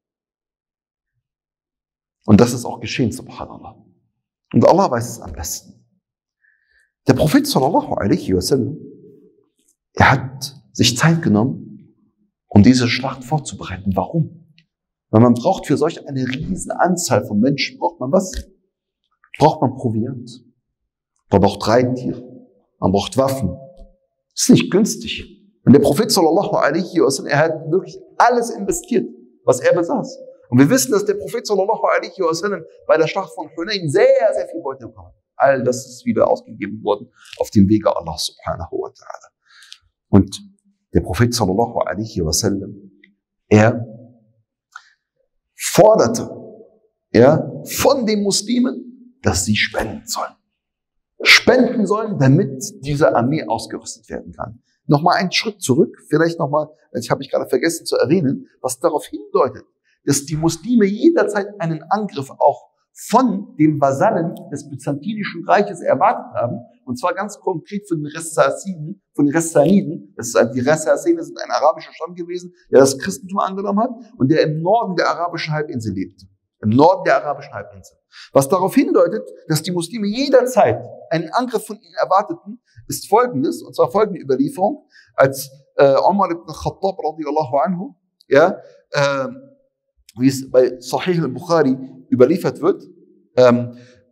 Und das ist auch geschehen, subhanallah. Und Allah weiß es am besten. Der Prophet sallallahu alaihi wasallam, er hat sich Zeit genommen, um diese Schlacht vorzubereiten. Warum? Weil man braucht für solch eine riesen Anzahl von Menschen, braucht man was? Braucht man Proviant. Man braucht Reittiere. Man braucht Waffen. Das ist nicht günstig. Und der Prophet sallallahu alaihi wasallam, er hat wirklich alles investiert, was er besaß. Und wir wissen, dass der Prophet sallallahu alaihi wasallam bei der Schlacht von Hunayn sehr, sehr viel Beute bekommen hat. All das ist wieder ausgegeben worden auf dem Wege Allah subhanahu wa ta'ala. Und der Prophet sallallahu alaihi wasallam, er forderte ja, von den Muslimen, dass sie spenden sollen. Spenden sollen, damit diese Armee ausgerüstet werden kann. Nochmal einen Schritt zurück, vielleicht nochmal, ich habe ich gerade vergessen zu erwähnen, was darauf hindeutet, dass die Muslime jederzeit einen Angriff auch von den Vasallen des Byzantinischen Reiches erwartet haben, und zwar ganz konkret von den Ressassiden, von den Ressaniden. Das ist, die Ressassiden sind ein arabischer Stamm gewesen, der das Christentum angenommen hat und der im Norden der arabischen Halbinsel lebte. Im Norden der arabischen Halbinsel. Was darauf hindeutet, dass die Muslime jederzeit einen Angriff von ihnen erwarteten, ist folgendes, und zwar folgende Überlieferung, als äh, Umar ibn Khattab radiyallahu anhu, ja, äh, wie es bei Sahih al-Bukhari überliefert wird, ähm,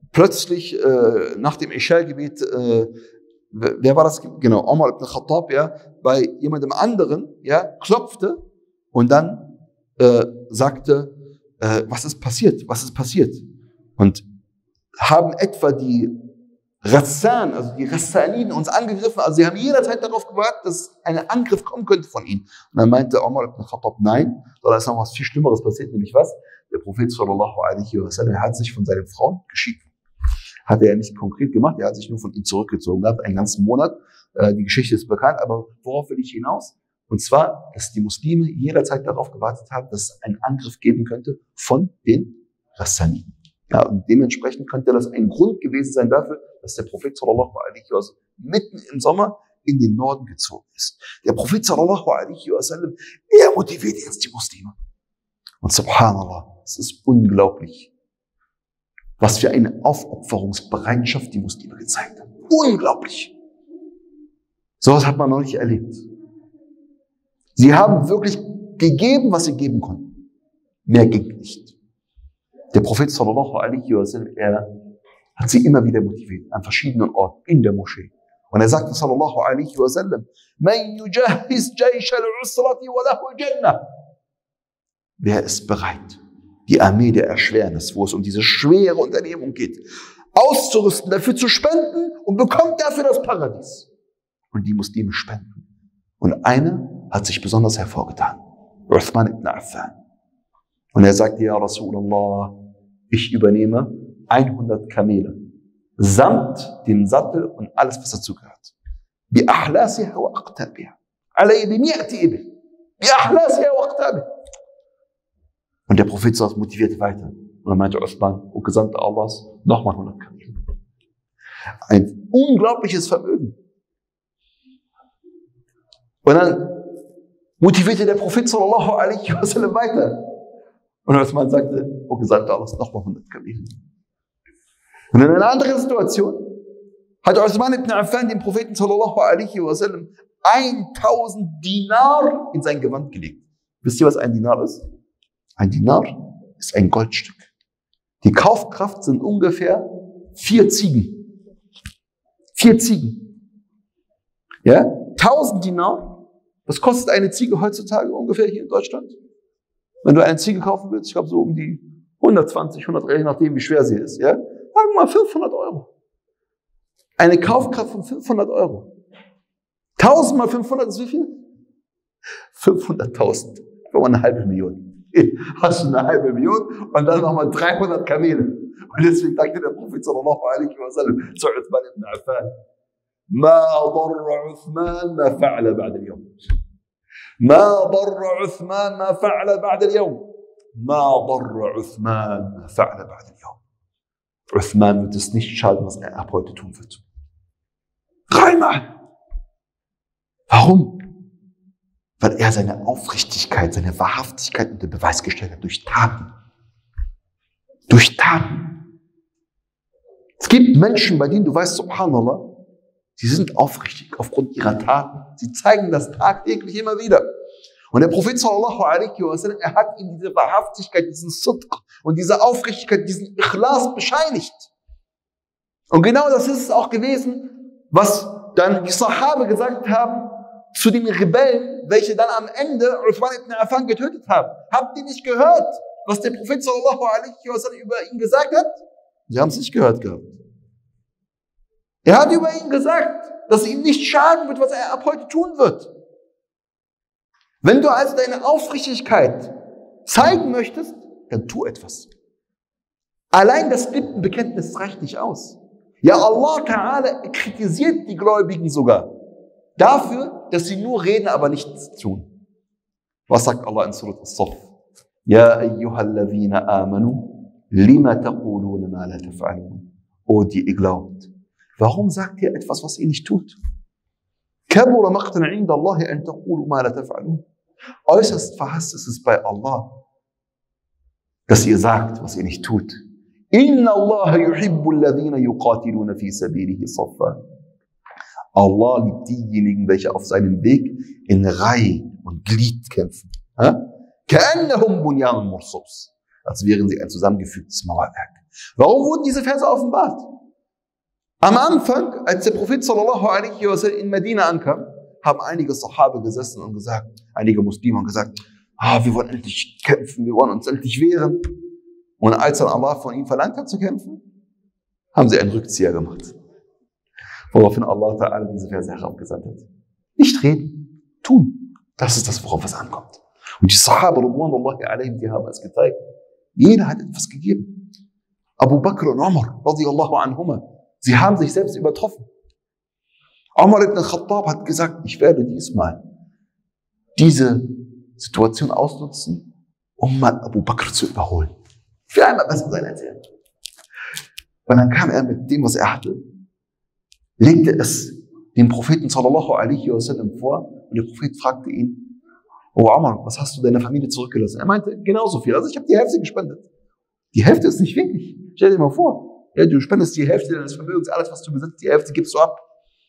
plötzlich äh, nach dem Isha-Gebet, äh, wer war das? Genau, Omar ibn Khattab, ja, bei jemandem anderen, ja, klopfte und dann äh, sagte, äh, was ist passiert? Was ist passiert? Und haben etwa die Rassan, also die Rassaniden uns angegriffen, also sie haben jederzeit darauf gewartet, dass ein Angriff kommen könnte von ihnen. Und dann meinte Omar ibn Khattab, nein, sondern ist noch was viel Schlimmeres passiert, nämlich was? Der Prophet sallallahu alaihi wasallam hat sich von seinen Frauen geschieden. Hat er ja nicht konkret gemacht, er hat sich nur von ihnen zurückgezogen, hat einen ganzen Monat. Äh, die Geschichte ist bekannt, aber worauf will ich hinaus? Und zwar, dass die Muslime jederzeit darauf gewartet haben, dass es einen Angriff geben könnte von den Rassaniden. Ja, und dementsprechend könnte das ein Grund gewesen sein dafür, dass der Prophet sallallahu alaihi wasallam mitten im Sommer in den Norden gezogen ist. Der Prophet sallallahu alaihi wasallam, er motiviert jetzt die Muslime. Und subhanallah, es ist unglaublich, was für eine Aufopferungsbereitschaft die Muslime gezeigt haben. Unglaublich. Sowas hat man noch nicht erlebt. Sie haben wirklich gegeben, was sie geben konnten. Mehr ging nicht. Der Prophet sallallahu alaihi wasallam, er hat sie immer wieder motiviert, an verschiedenen Orten, in der Moschee. Und er sagte sallallahu alaihi wasallam, Man yujahhiz jaysh al-usrati wa lahu al-jannah. Wer ist bereit, die Armee der Erschwernis, wo es um diese schwere Unternehmung geht, auszurüsten, dafür zu spenden und bekommt dafür das Paradies. Und die Muslime spenden. Und einer hat sich besonders hervorgetan. Uthman ibn Affan. Und er sagte, ja Rasulallah, ich übernehme hundert Kamele, samt dem Sattel und alles, was dazu gehört. Bi ahlasiha wa aqtabiha. Alay bi mi'ati ibil. Bi ahlasiha wa aqtabiha. Und der Prophet saß motiviert weiter. Und er meinte Uthman, o Gesandter Allahs, nochmal hundert Kamele. Ein unglaubliches Vermögen. Und dann motivierte der Prophet sallallahu alaihi wasallam weiter. Und Uthman sagte, o Gesandter Allahs, nochmal hundert Kamele. Und in einer anderen Situation hat Uthman ibn Affan dem Propheten sallallahu alaihi wasallam tausend Dinar in sein Gewand gelegt. Wisst ihr, was ein Dinar ist? Ein Dinar ist ein Goldstück. Die Kaufkraft sind ungefähr vier Ziegen. Vier Ziegen. Ja? tausend Dinar. Was kostet eine Ziege heutzutage ungefähr hier in Deutschland? Wenn du eine Ziege kaufen willst, ich glaube so um die hundertzwanzig, hundertdreißig, je nachdem wie schwer sie ist. Ja? Sagen wir mal fünfhundert Euro. Eine Kaufkraft von fünfhundert Euro. tausend mal fünfhundert ist wie viel? fünfhunderttausend. Für eine halbe Million. Hast du eine halbe Million und dann nochmal dreihundert Kamele. Und deswegen sagte der Prophet sallallahu alaihi wasallam zu Uthman ibn Affan, Ma darra Uthman ma fa'ala ba'da al-yawm. Ma darra Uthman ma fa'ala ba'da al-yawm. Ma darra Uthman ma fa'ala ba'da al-yawm. Uthman wird es nicht schaden, was er ab heute tun wird. Dreimal. Warum? Weil er seine Aufrichtigkeit, seine Wahrhaftigkeit unter Beweis gestellt hat durch Taten. Durch Taten. Es gibt Menschen, bei denen du weißt, subhanallah, sie sind aufrichtig aufgrund ihrer Taten. Sie zeigen das tagtäglich immer wieder. Und der Prophet sallallahu alaihi wasallam, er hat ihm diese Wahrhaftigkeit, diesen Sidq und diese Aufrichtigkeit, diesen Ikhlas bescheinigt. Und genau das ist es auch gewesen, was dann die Sahabe gesagt haben, zu den Rebellen, welche dann am Ende Uthman ibn Affan getötet haben. Habt ihr nicht gehört, was der Prophet sallallahu alaihi wasallam über ihn gesagt hat? Sie haben es nicht gehört gehabt. Er hat über ihn gesagt, dass ihm nicht schaden wird, was er ab heute tun wird. Wenn du also deine Aufrichtigkeit zeigen möchtest, dann tu etwas. Allein das Lippenbekenntnis reicht nicht aus. Ja, Allah Ta'ala kritisiert die Gläubigen sogar dafür, dass sie nur reden, aber nichts tun. Was sagt Allah in Surat As-Saff? Ja, ayyuhalladhina amanu, lima taquluna ma la taf'alun. O, die ihr glaubt. Warum sagt ihr etwas, was ihr nicht tut? Kabura maqtan 'inda Allahi an taqulu ma la taf'alun. Äußerst verhasst ist es bei Allah, dass ihr sagt, was ihr nicht tut. Inna Allah yuhibbu alladhina yuqatiluna fi sabilihi saffa. Allah liebt diejenigen, welche auf seinem Weg in Reihe und Glied kämpfen. Ka'annahum bunyanun marsus. Als wären sie ein zusammengefügtes Mauerwerk. Warum wurden diese Verse offenbart? Am Anfang, als der Prophet sallallahu alaihi wasallam in Medina ankam, haben einige Sahabe gesessen und gesagt, einige Muslime haben gesagt, ah, wir wollen endlich kämpfen, wir wollen uns endlich wehren. Und als dann Allah von ihnen verlangt hat zu kämpfen, haben sie einen Rückzieher gemacht. Woraufhin Allah Ta'ala diese Verse herabgesandt hat. Nicht reden, tun. Das ist das, worauf es ankommt. Und die Sahaba, Ridwanullahi alaihim, die haben es gezeigt. Jeder hat etwas gegeben. Abu Bakr und Umar, radiyallahu anhuma, sie haben sich selbst übertroffen. Umar ibn Khattab hat gesagt, ich werde diesmal diese Situation ausnutzen, um mal Abu Bakr zu überholen. Ich will einmal besser sein als er. Und dann kam er mit dem, was er hatte, legte es dem Propheten sallallahu alaihi wasallam vor und der Prophet fragte ihn, oh Umar, was hast du deiner Familie zurückgelassen? Er meinte, genauso viel. Also ich habe die Hälfte gespendet. Die Hälfte ist nicht wenig. Stell dir mal vor, ja, du spendest die Hälfte deines Vermögens, alles, was du besitzt, die Hälfte gibst du ab.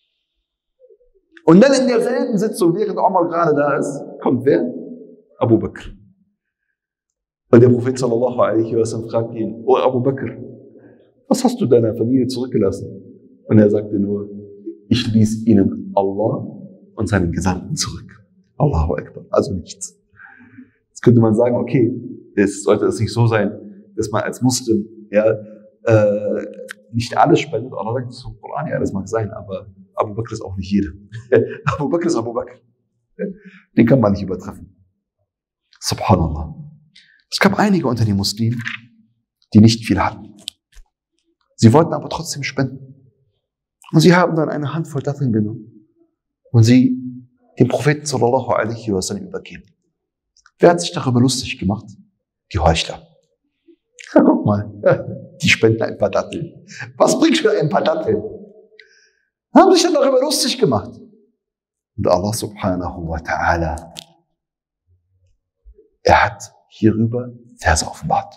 Und dann in derselben Sitzung, während Umar gerade da ist, kommt wer? Abu Bakr. Und der Prophet sallallahu alaihi wasallam fragt ihn, oh Abu Bakr, was hast du deiner Familie zurückgelassen? Und er sagte nur, ich ließ ihnen Allah und seinen Gesandten zurück. Allahu Akbar. Also nichts. Jetzt könnte man sagen, okay, es sollte es nicht so sein, dass man als Muslim ja, äh, nicht alles spendet. Allah sagt zum Koran, ja, das mag sein, aber Abu Bakr ist auch nicht jeder. Abu Bakr ist Abu Bakr. Den kann man nicht übertreffen. Subhanallah. Es gab einige unter den Muslimen, die nicht viel hatten. Sie wollten aber trotzdem spenden. Und sie haben dann eine Handvoll Datteln genommen und sie dem Propheten sallallahu alaihi wasallam übergeben. Wer hat sich darüber lustig gemacht? Die Heuchler. Ja, guck mal, die spenden ein paar Datteln. Was bringt schon ein paar Datteln? Haben sich dann darüber lustig gemacht. Und Allah subhanahu wa ta'ala, er hat hierüber Verse offenbart.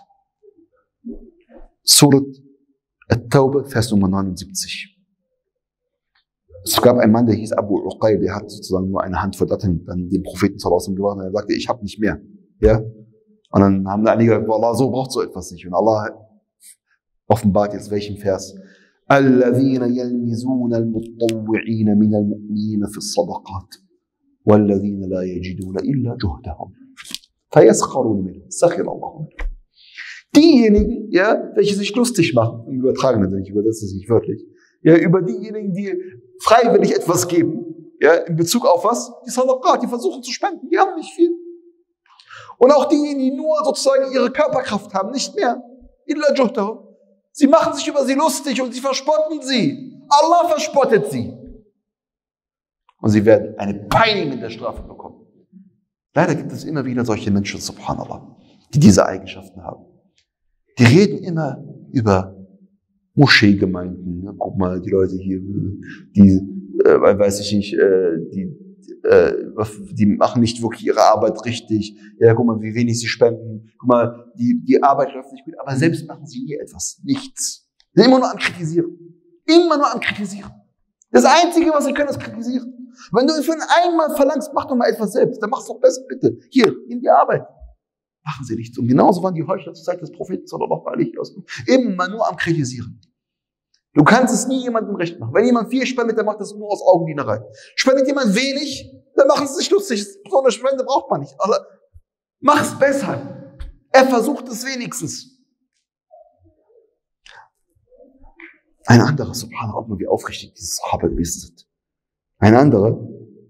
Surat At-Tawbah, Vers Nummer neunundsiebzig. Es gab einen Mann, der hieß Abu Uqayl, der hat sozusagen nur eine Handvoll Datteln dann dem Propheten sallallahu alaihi wasallam gebracht und er sagte, ich habe nicht mehr. Ja? Und dann haben einige gesagt, Allah, so braucht so etwas nicht. Und Allah offenbart jetzt welchen Vers? الذين يلمزون المتطوعين من المؤمنين في الصدقات والذين لا يجدون إلا جهدهم فيسخرون منهم سخر الله منهم. Diejenigen, ja, welche sich lustig machen, im übertragenen Sinne, ich übersetze es nicht wörtlich, ja, über diejenigen, die freiwillig etwas geben, ja, in Bezug auf was? Die Sadaqat, die versuchen zu spenden, die haben nicht viel. Und auch diejenigen, die nur sozusagen ihre Körperkraft haben, nicht mehr. Illa juhdahum. Sie machen sich über sie lustig und sie verspotten sie. Allah verspottet sie. Und sie werden eine peinigende Strafe bekommen. Leider gibt es immer wieder solche Menschen, subhanallah, die diese Eigenschaften haben. Die reden immer über Moscheegemeinden. Ja, guck mal, die Leute hier, die, äh, weiß ich nicht, äh, die, äh, die machen nicht wirklich ihre Arbeit richtig. Ja, guck mal, wie wenig sie spenden. Guck mal, die, die Arbeit läuft nicht gut, aber selbst machen sie nie etwas. Nichts. Sie sind immer nur am Kritisieren. Immer nur am Kritisieren. Das Einzige, was sie können, ist kritisieren. Wenn du für einmal verlangst, mach doch mal etwas selbst, dann mach's doch besser, bitte. Hier, nimm die Arbeit. Machen sie nichts. Und genauso waren die Heuchler zur Zeit des Propheten sallallahu alaihi wasallam immer nur am Kritisieren. Du kannst es nie jemandem recht machen. Wenn jemand viel spendet, dann macht das nur aus Augendienerei. Spendet jemand wenig, dann machen sie sich lustig. So eine Spende braucht man nicht. Also, mach es besser. Er versucht es wenigstens. Ein anderer, subhanallah, ob nur wie aufrichtig dieses Sahaba gewesen sind. Ein anderer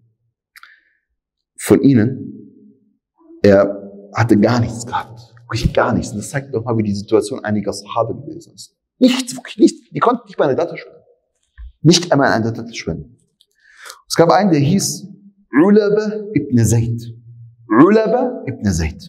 von ihnen, er hatte gar nichts gehabt. Wirklich gar nichts. Und das zeigt doch mal, wie die Situation einiger Sahaba gewesen ist. Nichts, wirklich nichts. Die konnten nicht mal eine Datte spenden. Nicht einmal eine Datte spenden. Es gab einen, der hieß Ulaba ibn Zayd. Ulaba ibn Zayd.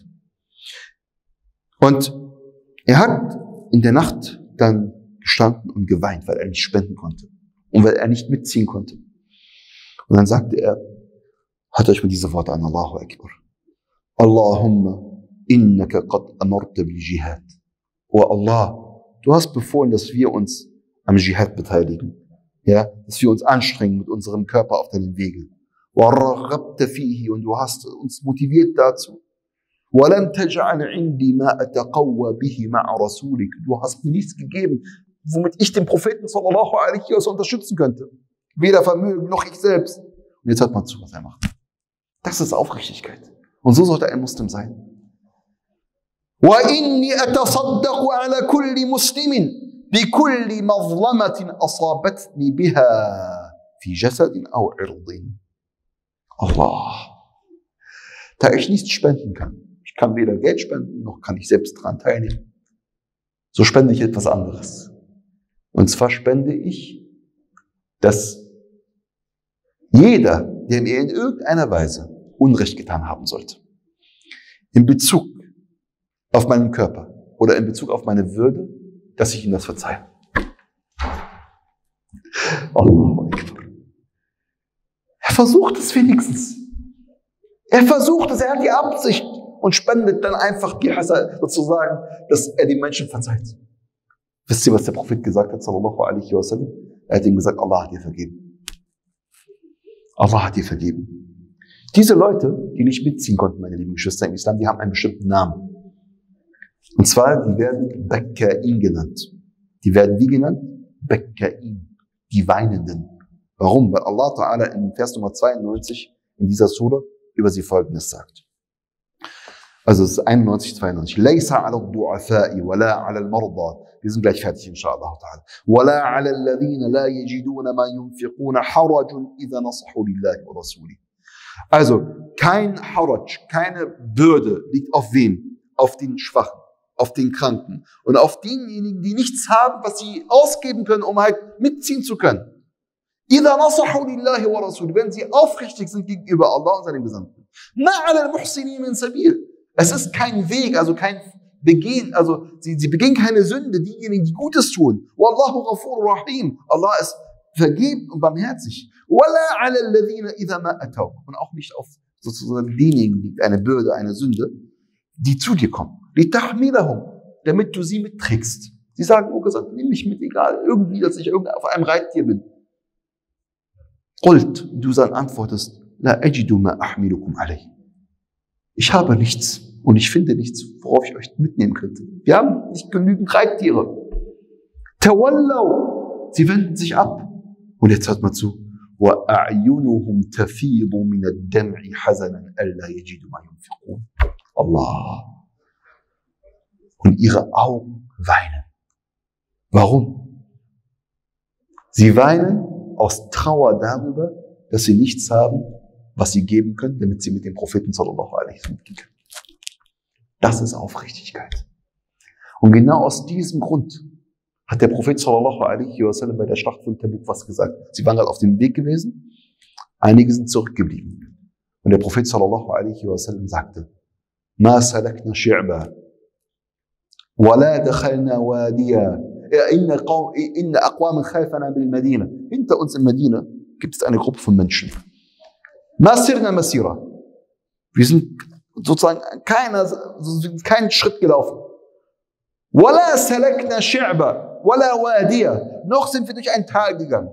Und er hat in der Nacht dann gestanden und geweint, weil er nicht spenden konnte. Und weil er nicht mitziehen konnte. Und dann sagte er, hört euch mal diese Worte an, Allahu Akbar. Allahumma innaka qad amarta bil Jihad. Oh Allah, du hast befohlen, dass wir uns am Jihad beteiligen. Ja, dass wir uns anstrengen mit unserem Körper auf deinem Wege. Wa raghabta fihi, und du hast uns motiviert dazu. وَلَمْ تَجْعَلْ عِنْدِي مَا أَتَقَوَّى بِهِ مَعَ رَسُولِكَ. Du hast mir nichts gegeben, womit ich den Propheten sallallahu alaihi wasallam unterstützen könnte. Weder Vermögen noch ich selbst. Und jetzt hört man zu, was er macht. Das ist Aufrichtigkeit. Und so sollte ein Muslim sein. وَإِنِّي أَتَصَدَّقُ عَلَى كُلِّ مُسْلِمٍ بِكُلِّ مَظْلَمَةٍ أَصَابَتْنِي بِهَا فِي جَسَدٍ أَوْ عِرْضٍ. Allah. Da ich nichts spenden kann. Ich kann weder Geld spenden, noch kann ich selbst daran teilnehmen. So spende ich etwas anderes. Und zwar spende ich, dass jeder, der mir in irgendeiner Weise Unrecht getan haben sollte, in Bezug auf meinen Körper oder in Bezug auf meine Würde, dass ich ihm das verzeihe. Allahu Akbar. Er versucht es wenigstens. Er versucht es, er hat die Absicht und spendet dann einfach die Hasad, sozusagen, dass er die Menschen verzeiht. Wisst ihr, was der Prophet gesagt hat, sallallahu alaihi wasallam? Er hat ihm gesagt, Allah hat dir vergeben. Allah hat dir vergeben. Diese Leute, die nicht mitziehen konnten, meine lieben Geschwister im Islam, die haben einen bestimmten Namen. Und zwar, die werden Bekka'in genannt. Die werden wie genannt? Bekka'in. Die Weinenden. Warum? Weil Allah Ta'ala in Vers Nummer zweiundneunzig in dieser Sura über sie Folgendes sagt. Also es ist einundneunzig, zweiundneunzig. Laysa ala al-du'afai wa la ala al-marda. Wir sind gleich fertig, inshallah ta'ala. Wa la ala alladhina la yajiduna ma yunfiquna harajun idha nasahu lillahi wa rasuli. Also kein Haraj, keine Bürde liegt auf wem? Auf den Schwachen, auf den Kranken und auf denjenigen, die nichts haben, was sie ausgeben können, um halt mitziehen zu können. إِذَا نَصَحُوا لِلَّهِ وَرَسُولِ. Wenn sie aufrichtig sind gegenüber Allah und seinem Gesandten. مَا عَلَى الْمُحْسِنِينَ مِنْ سَبِيلٍ. Es ist kein Weg, also kein Begehen, also sie, sie begehen keine Sünde, diejenigen, die Gutes tun. وَاللَّهُ غَفُورٌ رَحِيمٌ. Allah ist vergebend und barmherzig. وَلَا عَلَى الَّذِينَ إِذَا مَا أَتَوْا. Und auch nicht auf sozusagen denjenigen liegt eine Bürde, eine Sünde, die zu dir kommen. لِتَحْمِلَهُمْ. Damit du sie mitträgst. Sie sagen, oh Gott, nimm mich mit, egal, irgendwie, dass ich irgendwie auf einem Reittier bin. Qult, du dann antwortest, La ajidu ma ahmilukum alayh. Ich habe nichts und ich finde nichts, worauf ich euch mitnehmen könnte. Wir haben nicht genügend Reittiere. Tawallaw, sie wenden sich ab. Und jetzt hört mal zu. Wa a'yunuhum tafidu min ad-dam'i hazanan alla yajidu ma yunfiqun. Allah. Und ihre Augen weinen. Warum? Sie weinen aus Trauer darüber, dass sie nichts haben, was sie geben können, damit sie mit dem Propheten sallallahu alaihi wasallam gehen können. Das ist Aufrichtigkeit. Und genau aus diesem Grund hat der Prophet sallallahu alaihi wasallam bei der Schlacht von Tabuk was gesagt. Sie waren gerade auf dem Weg gewesen, einige sind zurückgeblieben. Und der Prophet sallallahu alaihi wasallam sagte, Ma salakna shi'ba, wa la dakhalna wadiya, inna aqwaman khalfana bil Madina. Hinter uns in Medina gibt es eine Gruppe von Menschen. Masirna Masira. Wir sind sozusagen keiner, keinen Schritt gelaufen. Wala salakna shi'ba, wala wadiya. Noch sind wir durch ein Tal gegangen.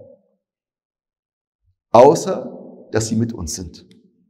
Außer, dass sie mit uns sind.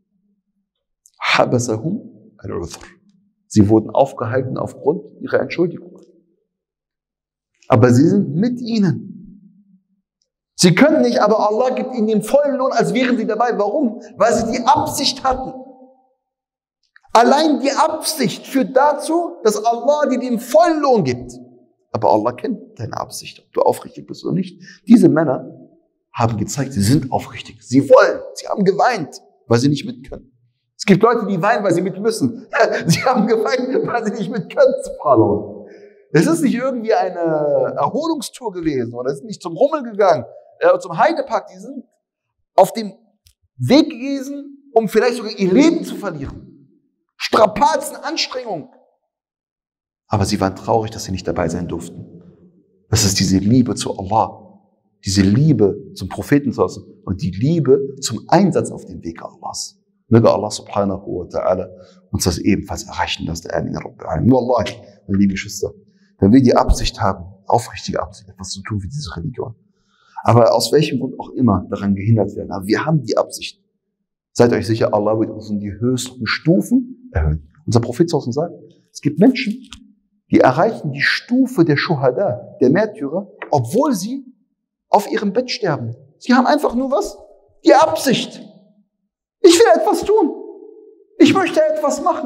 Habasahum al-Udhr. Sie wurden aufgehalten aufgrund ihrer Entschuldigung. Aber sie sind mit ihnen. Sie können nicht, aber Allah gibt ihnen den vollen Lohn, als wären sie dabei. Warum? Weil sie die Absicht hatten. Allein die Absicht führt dazu, dass Allah dir den vollen Lohn gibt. Aber Allah kennt deine Absicht, ob du aufrichtig bist oder nicht. Diese Männer haben gezeigt, sie sind aufrichtig. Sie wollen. Sie haben geweint, weil sie nicht mit können. Es gibt Leute, die weinen, weil sie mit müssen. Sie haben geweint, weil sie nicht mit können. Subhanallah. Es ist nicht irgendwie eine Erholungstour gewesen oder es ist nicht zum Rummel gegangen, äh, zum Heidepark. Die sind auf dem Weg gewesen, um vielleicht sogar ihr Leben zu verlieren. Strapazen, Anstrengung. Aber sie waren traurig, dass sie nicht dabei sein durften. Das ist diese Liebe zu Allah, diese Liebe zum Propheten und die Liebe zum Einsatz auf dem Weg Allahs. Möge Allah subhanahu wa ta'ala uns das ebenfalls erreichen lassen. Wallahi, meine lieben Geschwister, wenn wir die Absicht haben, aufrichtige Absicht, etwas zu tun für diese Religion, aber aus welchem Grund auch immer daran gehindert werden, aber wir haben die Absicht, seid euch sicher, Allah wird uns in die höchsten Stufen erhöhen. Unser Prophet sagt, es gibt Menschen, die erreichen die Stufe der Schuhada, der Märtyrer, obwohl sie auf ihrem Bett sterben. Sie haben einfach nur was? Die Absicht. Ich will etwas tun. Ich möchte etwas machen.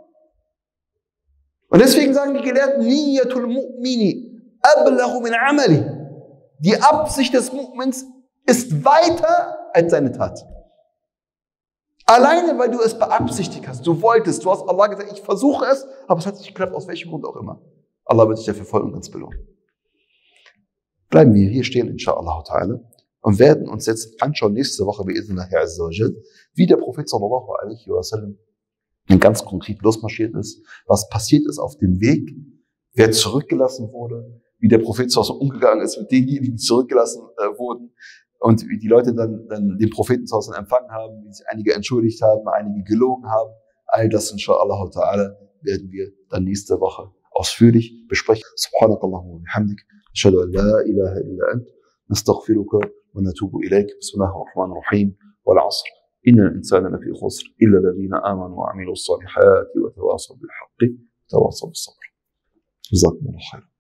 Und deswegen sagen die Gelehrten, Niyatul Mu'mini ablaghu min amali. Die Absicht des Mu'mins ist weiter als seine Tat. Alleine, weil du es beabsichtigt hast, du wolltest, du hast Allah gesagt, ich versuche es, aber es hat nicht geklappt, aus welchem Grund auch immer. Allah wird dich dafür voll und ganz belohnen. Bleiben wir hier stehen, inshallah ta'ala, und werden uns jetzt anschauen, nächste Woche, wie der Prophet sallallahu alaihi wasallam ganz konkret losmarschiert ist, was passiert ist auf dem Weg, wer zurückgelassen wurde, wie der Prophet so umgegangen ist mit denjenigen, die zurückgelassen äh, wurden, und wie die Leute dann, dann den Propheten empfangen haben, wie sich einige entschuldigt haben, einige gelogen haben. All das, inshallah ta'ala, werden wir dann nächste Woche ausführlich besprechen. Subhanakallahumma wa bihamdik, ashhadu an la ilaha illa ant, nastaghfiruka wa natubu ilayk. Bismillahir rahmanir rahim. Wal 'asr. Innal insana lafi khusr illa alladhina amanu wa 'amilus salihati wa tawasaw bil haqqi wa tawasaw bis sabr. Jazakumullahu khairan.